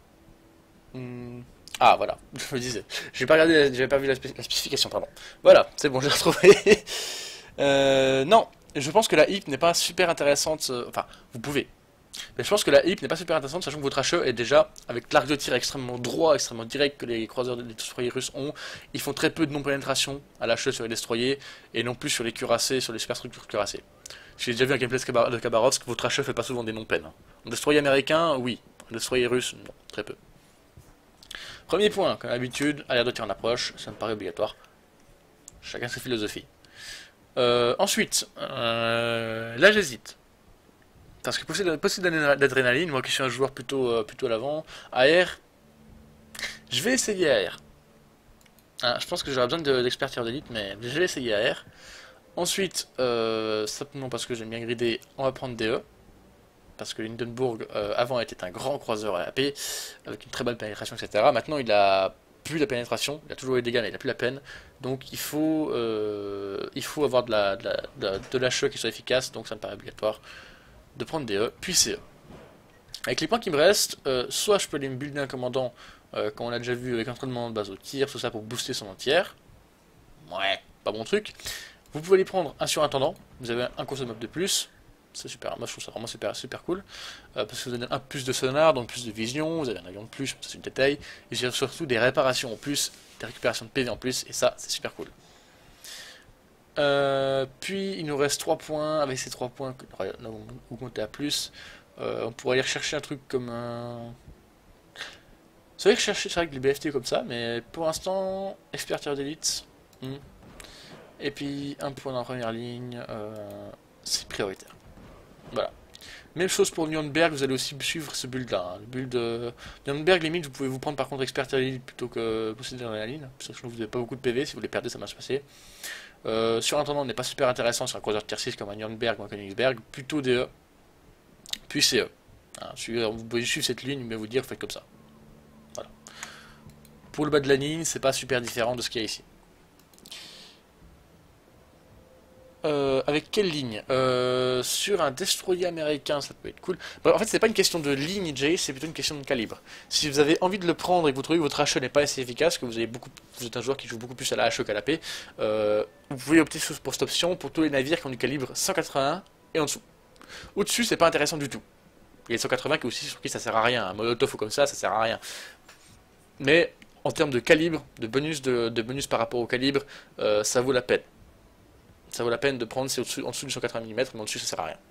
Ah voilà, je me disais. J'ai pas regardé, j'avais pas vu la spécification, pardon. Voilà, c'est bon, j'ai retrouvé. Non, je pense que la HIP n'est pas super intéressante. Enfin, vous pouvez. Mais je pense que la HIP n'est pas super intéressante, sachant que votre HE est déjà, avec l'arc de tir extrêmement droit, extrêmement direct que les croiseurs des destroyers russes ont, ils font très peu de non-pénétration à l'HE sur les destroyers, et non plus sur les cuirassés, sur les superstructures cuirassées. J'ai déjà vu un gameplay de Khabarovsk, votre HE fait pas souvent des non-peines. Un destroyer américain, oui. Un destroyer russe, non, très peu. Premier point, comme d'habitude, arrière de tir en approche, ça me paraît obligatoire. Chacun sa philosophie. Ensuite, là j'hésite. Parce que possible d'adrénaline, moi qui suis un joueur plutôt à l'avant, AR, je vais essayer AR. Hein, je pense que j'aurai besoin d'expert tir d'élite, mais je vais essayer AR. Ensuite, simplement parce que j'aime bien grider, on va prendre DE. Parce que Hindenburg avant était un grand croiseur à AP, avec une très bonne pénétration, etc. Maintenant il a plus la pénétration, il a toujours eu des dégâts mais il a plus la peine. Donc il faut avoir de l'HE qui soit efficace, donc ça me paraît obligatoire de prendre des E, puis CE. Avec les points qui me restent, soit je peux aller me builder un commandant, comme on l'a déjà vu avec entraînement de base au tir, tout ça pour booster son entière. Ouais, pas bon truc. Vous pouvez aller prendre un surintendant, vous avez un consommable de plus. C'est super, moi je trouve ça vraiment super cool. Parce que vous avez un plus de sonar, donc plus de vision, vous avez un avion de plus, c'est une détail. Et j'ai surtout des réparations en plus, des récupérations de PV en plus, et ça c'est super cool. Puis il nous reste 3 points, avec ces 3 points, vous comptez à plus. On pourrait aller rechercher un truc comme un... C'est vrai que chercher c'est vrai que les BFT comme ça, mais pour l'instant, expert tir d'élite. Et puis un point dans la première ligne, c'est prioritaire. Voilà. Même chose pour Nürnberg, vous allez aussi suivre ce build là. Le build Nürnberg, limite, vous pouvez vous prendre par contre expert élite plutôt que posséder dans la ligne. Parce que vous n'avez pas beaucoup de PV, si vous les perdez, ça va se passer. Surintendant n'est pas super intéressant sur un croiseur de tier 6 comme un Nürnberg ou un Königsberg. Plutôt DE, puis CE. Hein, vous pouvez suivre cette ligne, mais vous dire, faites comme ça. Voilà. Pour le bas de la ligne, c'est pas super différent de ce qu'il y a ici. Avec quelle ligne sur un destroyer américain, ça peut être cool. Bon, en fait, c'est pas une question de ligne, Jay, c'est plutôt une question de calibre. Si vous avez envie de le prendre et que vous trouvez que votre HE n'est pas assez efficace, que vous êtes un joueur qui joue beaucoup plus à la HE qu'à la P, vous pouvez opter pour cette option pour tous les navires qui ont du calibre 181 et en dessous. Au-dessus, c'est pas intéressant du tout. Il y a le 180 qui aussi sur qui ça sert à rien. Un Molotov ou comme ça sert à rien. Mais en termes de calibre, de bonus par rapport au calibre, ça vaut la peine. Ça vaut la peine de prendre, c'est en dessous du 180 mm, mais en dessus ça sert à rien.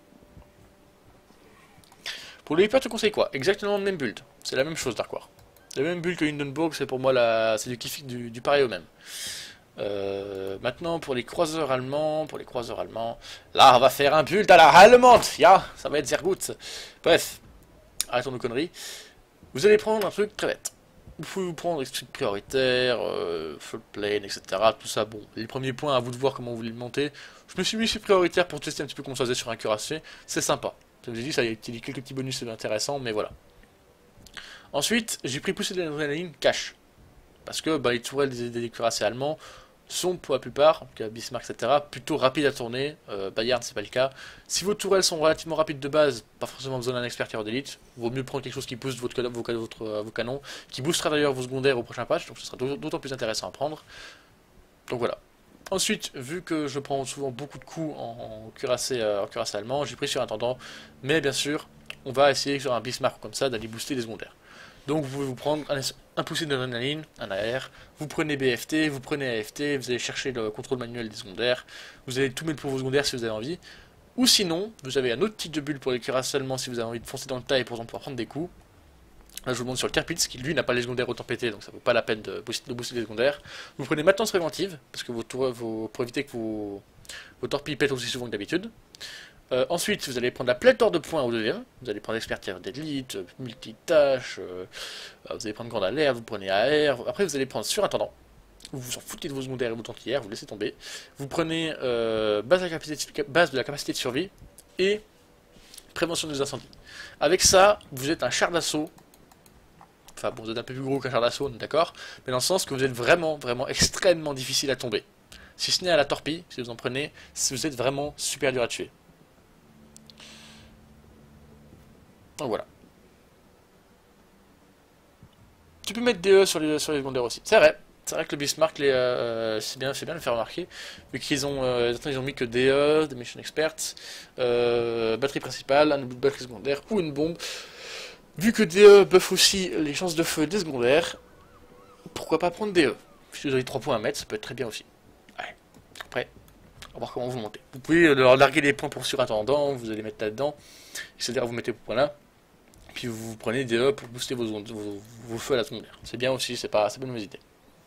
Pour le Hyper, tu conseilles quoi? Exactement le même build. C'est la même chose, Dark War. Le même build que Hindenburg, c'est pour moi c'est du kiff du pareil au même. Maintenant, pour les croiseurs allemands, là on va faire un build à la allemande, ça va être sehr gut. Bref, arrêtons nos conneries. Vous allez prendre un truc très bête. Vous pouvez vous prendre des trucs prioritaires, floodplane, etc. Tout ça, bon, les premiers points, à vous de voir comment vous voulez le monter. Je me suis mis sur prioritaire pour tester un petit peu comment ça faisait sur un cuirassé. C'est sympa. Comme je vous ai dit, ça a quelques petits bonus intéressants, mais voilà. Ensuite, j'ai pris pousser de l'adrénaline cash. Parce que les tourelles des cuirassés allemands sont pour la plupart, Bismarck, etc., plutôt rapides à tourner. Bayern, c'est pas le cas. Si vos tourelles sont relativement rapides de base, pas forcément besoin d'un expert tireur d'élite, vaut mieux prendre quelque chose qui booste vos canons, qui boostera d'ailleurs vos secondaires au prochain patch, donc ce sera d'autant plus intéressant à prendre. Donc voilà. Ensuite, vu que je prends souvent beaucoup de coups en cuirassé allemand, j'ai pris sur intendant, mais bien sûr, on va essayer sur un Bismarck comme ça d'aller booster les secondaires. Donc vous pouvez vous prendre un poussé d'adrénaline, un AR, vous prenez BFT, vous prenez AFT, vous allez chercher le contrôle manuel des secondaires, vous allez tout mettre pour vos secondaires si vous avez envie. Ou sinon, vous avez un autre type de bulle pour les cuirassés seulement si vous avez envie de foncer dans le tas et pour exemple pouvoir prendre des coups. Là je vous montre sur le Tirpitz qui lui n'a pas les secondaires autant pété, donc ça vaut pas la peine de booster les secondaires. Vous prenez maintenance préventive, parce que pour éviter que vos torpilles pètent aussi souvent que d'habitude. Ensuite, vous allez prendre la pléthore de points au deuxième. Vous allez prendre expertise d'élite, multitâche, vous allez prendre grande alerte, vous prenez AR. Après, vous allez prendre surintendant. Vous vous en foutez de vos secondaires et vos templières, vous laissez tomber. Vous prenez base de la capacité de survie et prévention des incendies. Avec ça, vous êtes un char d'assaut. Enfin bon, vous êtes un peu plus gros qu'un char d'assaut, d'accord, mais dans le sens que vous êtes vraiment extrêmement difficile à tomber. Si ce n'est à la torpille, si vous en prenez, vous êtes vraiment super dur à tuer. Donc voilà. Tu peux mettre DE sur les secondaires aussi. C'est vrai que le Bismarck, c'est bien de le faire remarquer, vu qu'ils ont mis que DE, des Mission Experts, batterie principale, un batterie secondaire ou une bombe. Vu que DE buff aussi les chances de feu des secondaires, pourquoi pas prendre DE? Si vous avez 3 points à mettre, ça peut être très bien aussi. Ouais. Après, on va voir comment vous montez. Vous pouvez leur larguer des points pour surintendant, vous allez mettre là-dedans, etc. Vous mettez vos points là, puis vous prenez DE pour booster vos feux à la secondaire. C'est bien aussi, c'est pas une mauvaise idée.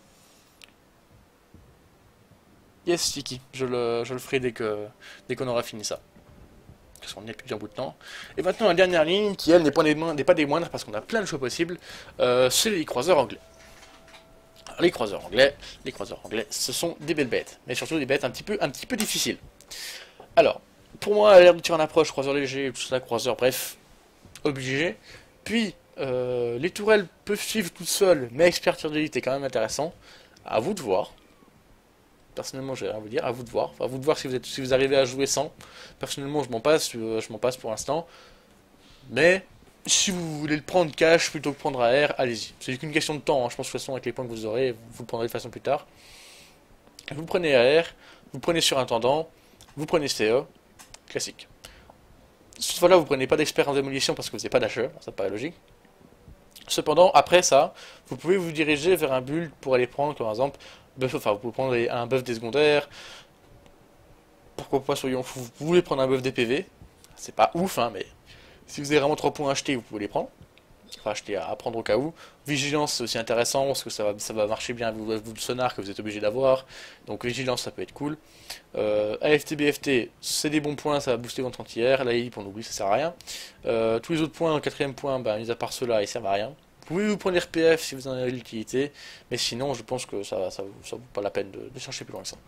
Yes, Tiki, je le ferai dès qu'on aura fini ça. Parce qu'on y est depuis un bout de temps. Et maintenant, la dernière ligne, qui elle n'est pas des moindres, parce qu'on a plein de choix possibles, c'est les croiseurs anglais. Alors, les croiseurs anglais, ce sont des belles bêtes, mais surtout des bêtes un petit peu difficiles. Alors, pour moi, l'air de tir en approche, croiseur léger, tout ça, croiseur, bref, obligé. Puis, les tourelles peuvent suivre toutes seules, mais expertise d'élite est quand même intéressant. À vous de voir. Personnellement, j'ai rien à vous dire, à vous de voir. Enfin, à vous de voir si vous arrivez à jouer sans. Personnellement, je m'en passe pour l'instant. Mais si vous voulez le prendre cash plutôt que prendre AR, allez-y. C'est qu'une question de temps, hein. Je pense que de toute façon, avec les points que vous aurez, vous le prendrez de façon plus tard. Vous prenez AR, vous prenez surintendant, vous prenez CE, classique. Cette fois-là, vous prenez pas d'expert en démolition parce que vous n'avez pas d'HE, ça paraît logique. Cependant, après ça, vous pouvez vous diriger vers un build pour aller prendre, par exemple, buff, enfin, vous pouvez prendre un buff des secondaires. Pourquoi pas, soyons fous, vous pouvez prendre un buff des PV. C'est pas ouf, hein, mais si vous avez vraiment 3 points à acheter, vous pouvez les prendre. Enfin, acheter à prendre au cas où. Vigilance, c'est aussi intéressant, parce que ça va marcher bien avec le sonar que vous êtes obligé d'avoir. Donc vigilance, ça peut être cool. AFT, BFT, c'est des bons points, ça va booster votre anti-air. La HIP, on oublie, ça sert à rien. Tous les autres points, 4ème point, mis à part ceux-là, ils servent à rien. Vous pouvez vous prendre RPF si vous en avez l'utilité, mais sinon, je pense que ça vaut pas la peine de chercher plus loin que ça.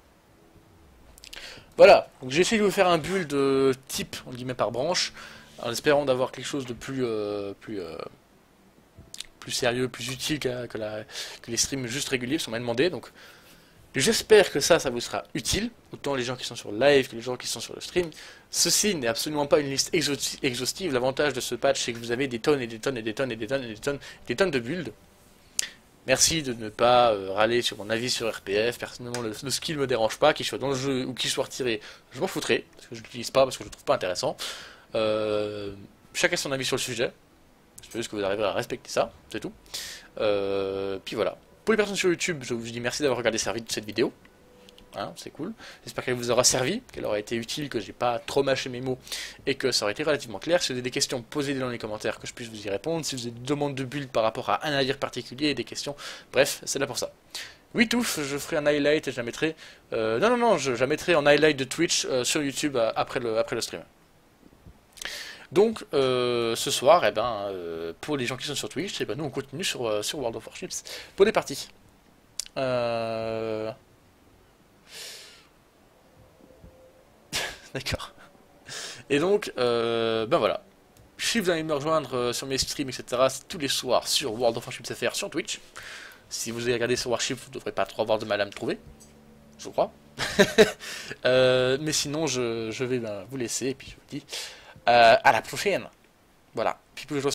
Voilà, donc j'ai essayé de vous faire un build de type, on guillemets, par branche, en espérant d'avoir quelque chose de plus sérieux, plus utile que les streams juste réguliers, parce qu'on m'a demandé, donc j'espère que ça vous sera utile, autant les gens qui sont sur le live que les gens qui sont sur le stream. Ceci n'est absolument pas une liste exhaustive, l'avantage de ce patch c'est que vous avez des tonnes et des tonnes et des tonnes et des tonnes et des tonnes de builds. Merci de ne pas râler sur mon avis sur RPF, personnellement le skill me dérange pas, qu'il soit dans le jeu ou qu'il soit retiré, je m'en foutrais, parce que je l'utilise pas, parce que je le trouve pas intéressant. Chacun son avis sur le sujet, j'espère juste que vous arriverez à respecter ça, c'est tout. Puis voilà. Pour les personnes sur YouTube, je vous dis merci d'avoir regardé cette vidéo. Hein, c'est cool. J'espère qu'elle vous aura servi, qu'elle aura été utile, que j'ai pas trop mâché mes mots et que ça aurait été relativement clair. Si vous avez des questions, posez-les dans les commentaires que je puisse vous y répondre. Si vous avez des demandes de build par rapport à un navire particulier et des questions, bref, c'est là pour ça. Oui, touf, je ferai un highlight et je la mettrai. Non, je la mettrai en highlight de Twitch sur YouTube après le stream. Donc, ce soir, pour les gens qui sont sur Twitch, nous on continue sur World of Warships pour des parties. D'accord. Et donc, voilà. Si vous allez me rejoindre sur mes streams, etc., c'est tous les soirs sur World of Warships FR sur Twitch. Si vous avez regardé sur Warship, vous ne devrez pas trop avoir de mal à me trouver. Je crois. Mais sinon, je vais vous laisser et puis je vous dis à la prochaine. Voilà. Puis pour les joueurs